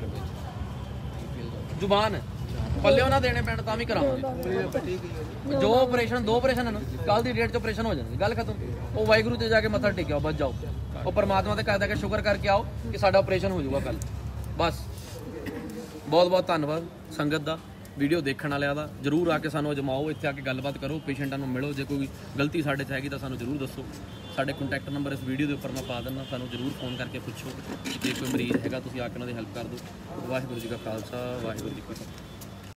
ਜ਼ੁਬਾਨ ਪੱਲੇ ਉਹਨਾਂ ਦੇਣੇ ਪੈਣ ਤਾਂ ਵੀ ਕਰਾਵਾਂਗੇ। ਜੋ ਆਪਰੇਸ਼ਨ, ਦੋ ਆਪਰੇਸ਼ਨ ਹਨ, ਕੱਲ ਦੀ ਡੇਟ 'ਚ ਆਪਰੇਸ਼ਨ ਹੋ ਜਾਣਗੇ, ਗੱਲ ਖਤਮ। ਉਹ ਵਾਹਿਗੁਰੂ ਤੇ ਜਾ ਕੇ ਮੱਥਾ ਟੇਕਿਓ, ਬਚ ਜਾਓ। ਉਹ ਪਰਮਾਤਮਾ ਤੇ ਕਹਿ ਦੇ ਕੇ ਸ਼ੁਕਰ ਕਰਕੇ ਆਓ ਕਿ ਸਾਡਾ ਆਪਰੇਸ਼ਨ ਹੋ ਜਾਊਗਾ ਕੱਲ, ਬਸ। ਬਹੁਤ ਬਹੁਤ ਧੰਨਵਾਦ ਸੰਗਤ ਦਾ, ਵੀਡੀਓ ਦੇਖਣ ਵਾਲਿਆਂ ਦਾ। ਜਰੂਰ ਆ ਕੇ ਸਾਨੂੰ ਅਜਮਾਓ, ਇੱਥੇ ਆ ਕੇ ਗੱਲਬਾਤ ਕਰੋ, ਪੇਸ਼ੈਂਟਾਂ ਨੂੰ ਮਿਲੋ। ਜੇ ਕੋਈ ਗਲਤੀ ਸਾਡੇ 'ਚ ਹੈਗੀ ਤਾਂ ਸਾਨੂੰ ਜ਼ਰੂਰ ਦੱਸੋ। ਸਾਡੇ ਕੰਟੈਕਟ ਨੰਬਰ ਇਸ ਵੀਡੀਓ ਦੇ ਉੱਪਰ ਮੈਂ ਪਾ ਦਿੰਦਾ, ਸਾਨੂੰ ਜ਼ਰੂਰ ਫੋਨ ਕਰਕੇ ਪੁੱਛੋ। ਜੇ ਕੋਈ ਮਰੀਜ਼ ਹੈਗਾ ਤੁਸੀਂ ਆ ਕੇ ਉਹਨਾਂ ਦੀ ਹੈਲਪ ਕਰ ਦਿਓ। ਵਾਹਿਗੁਰੂ ਜੀ ਕਾ ਖਾਲਸਾ, ਵਾਹਿਗੁਰੂ ਜੀ ਕੀ ਫਤਿਹ।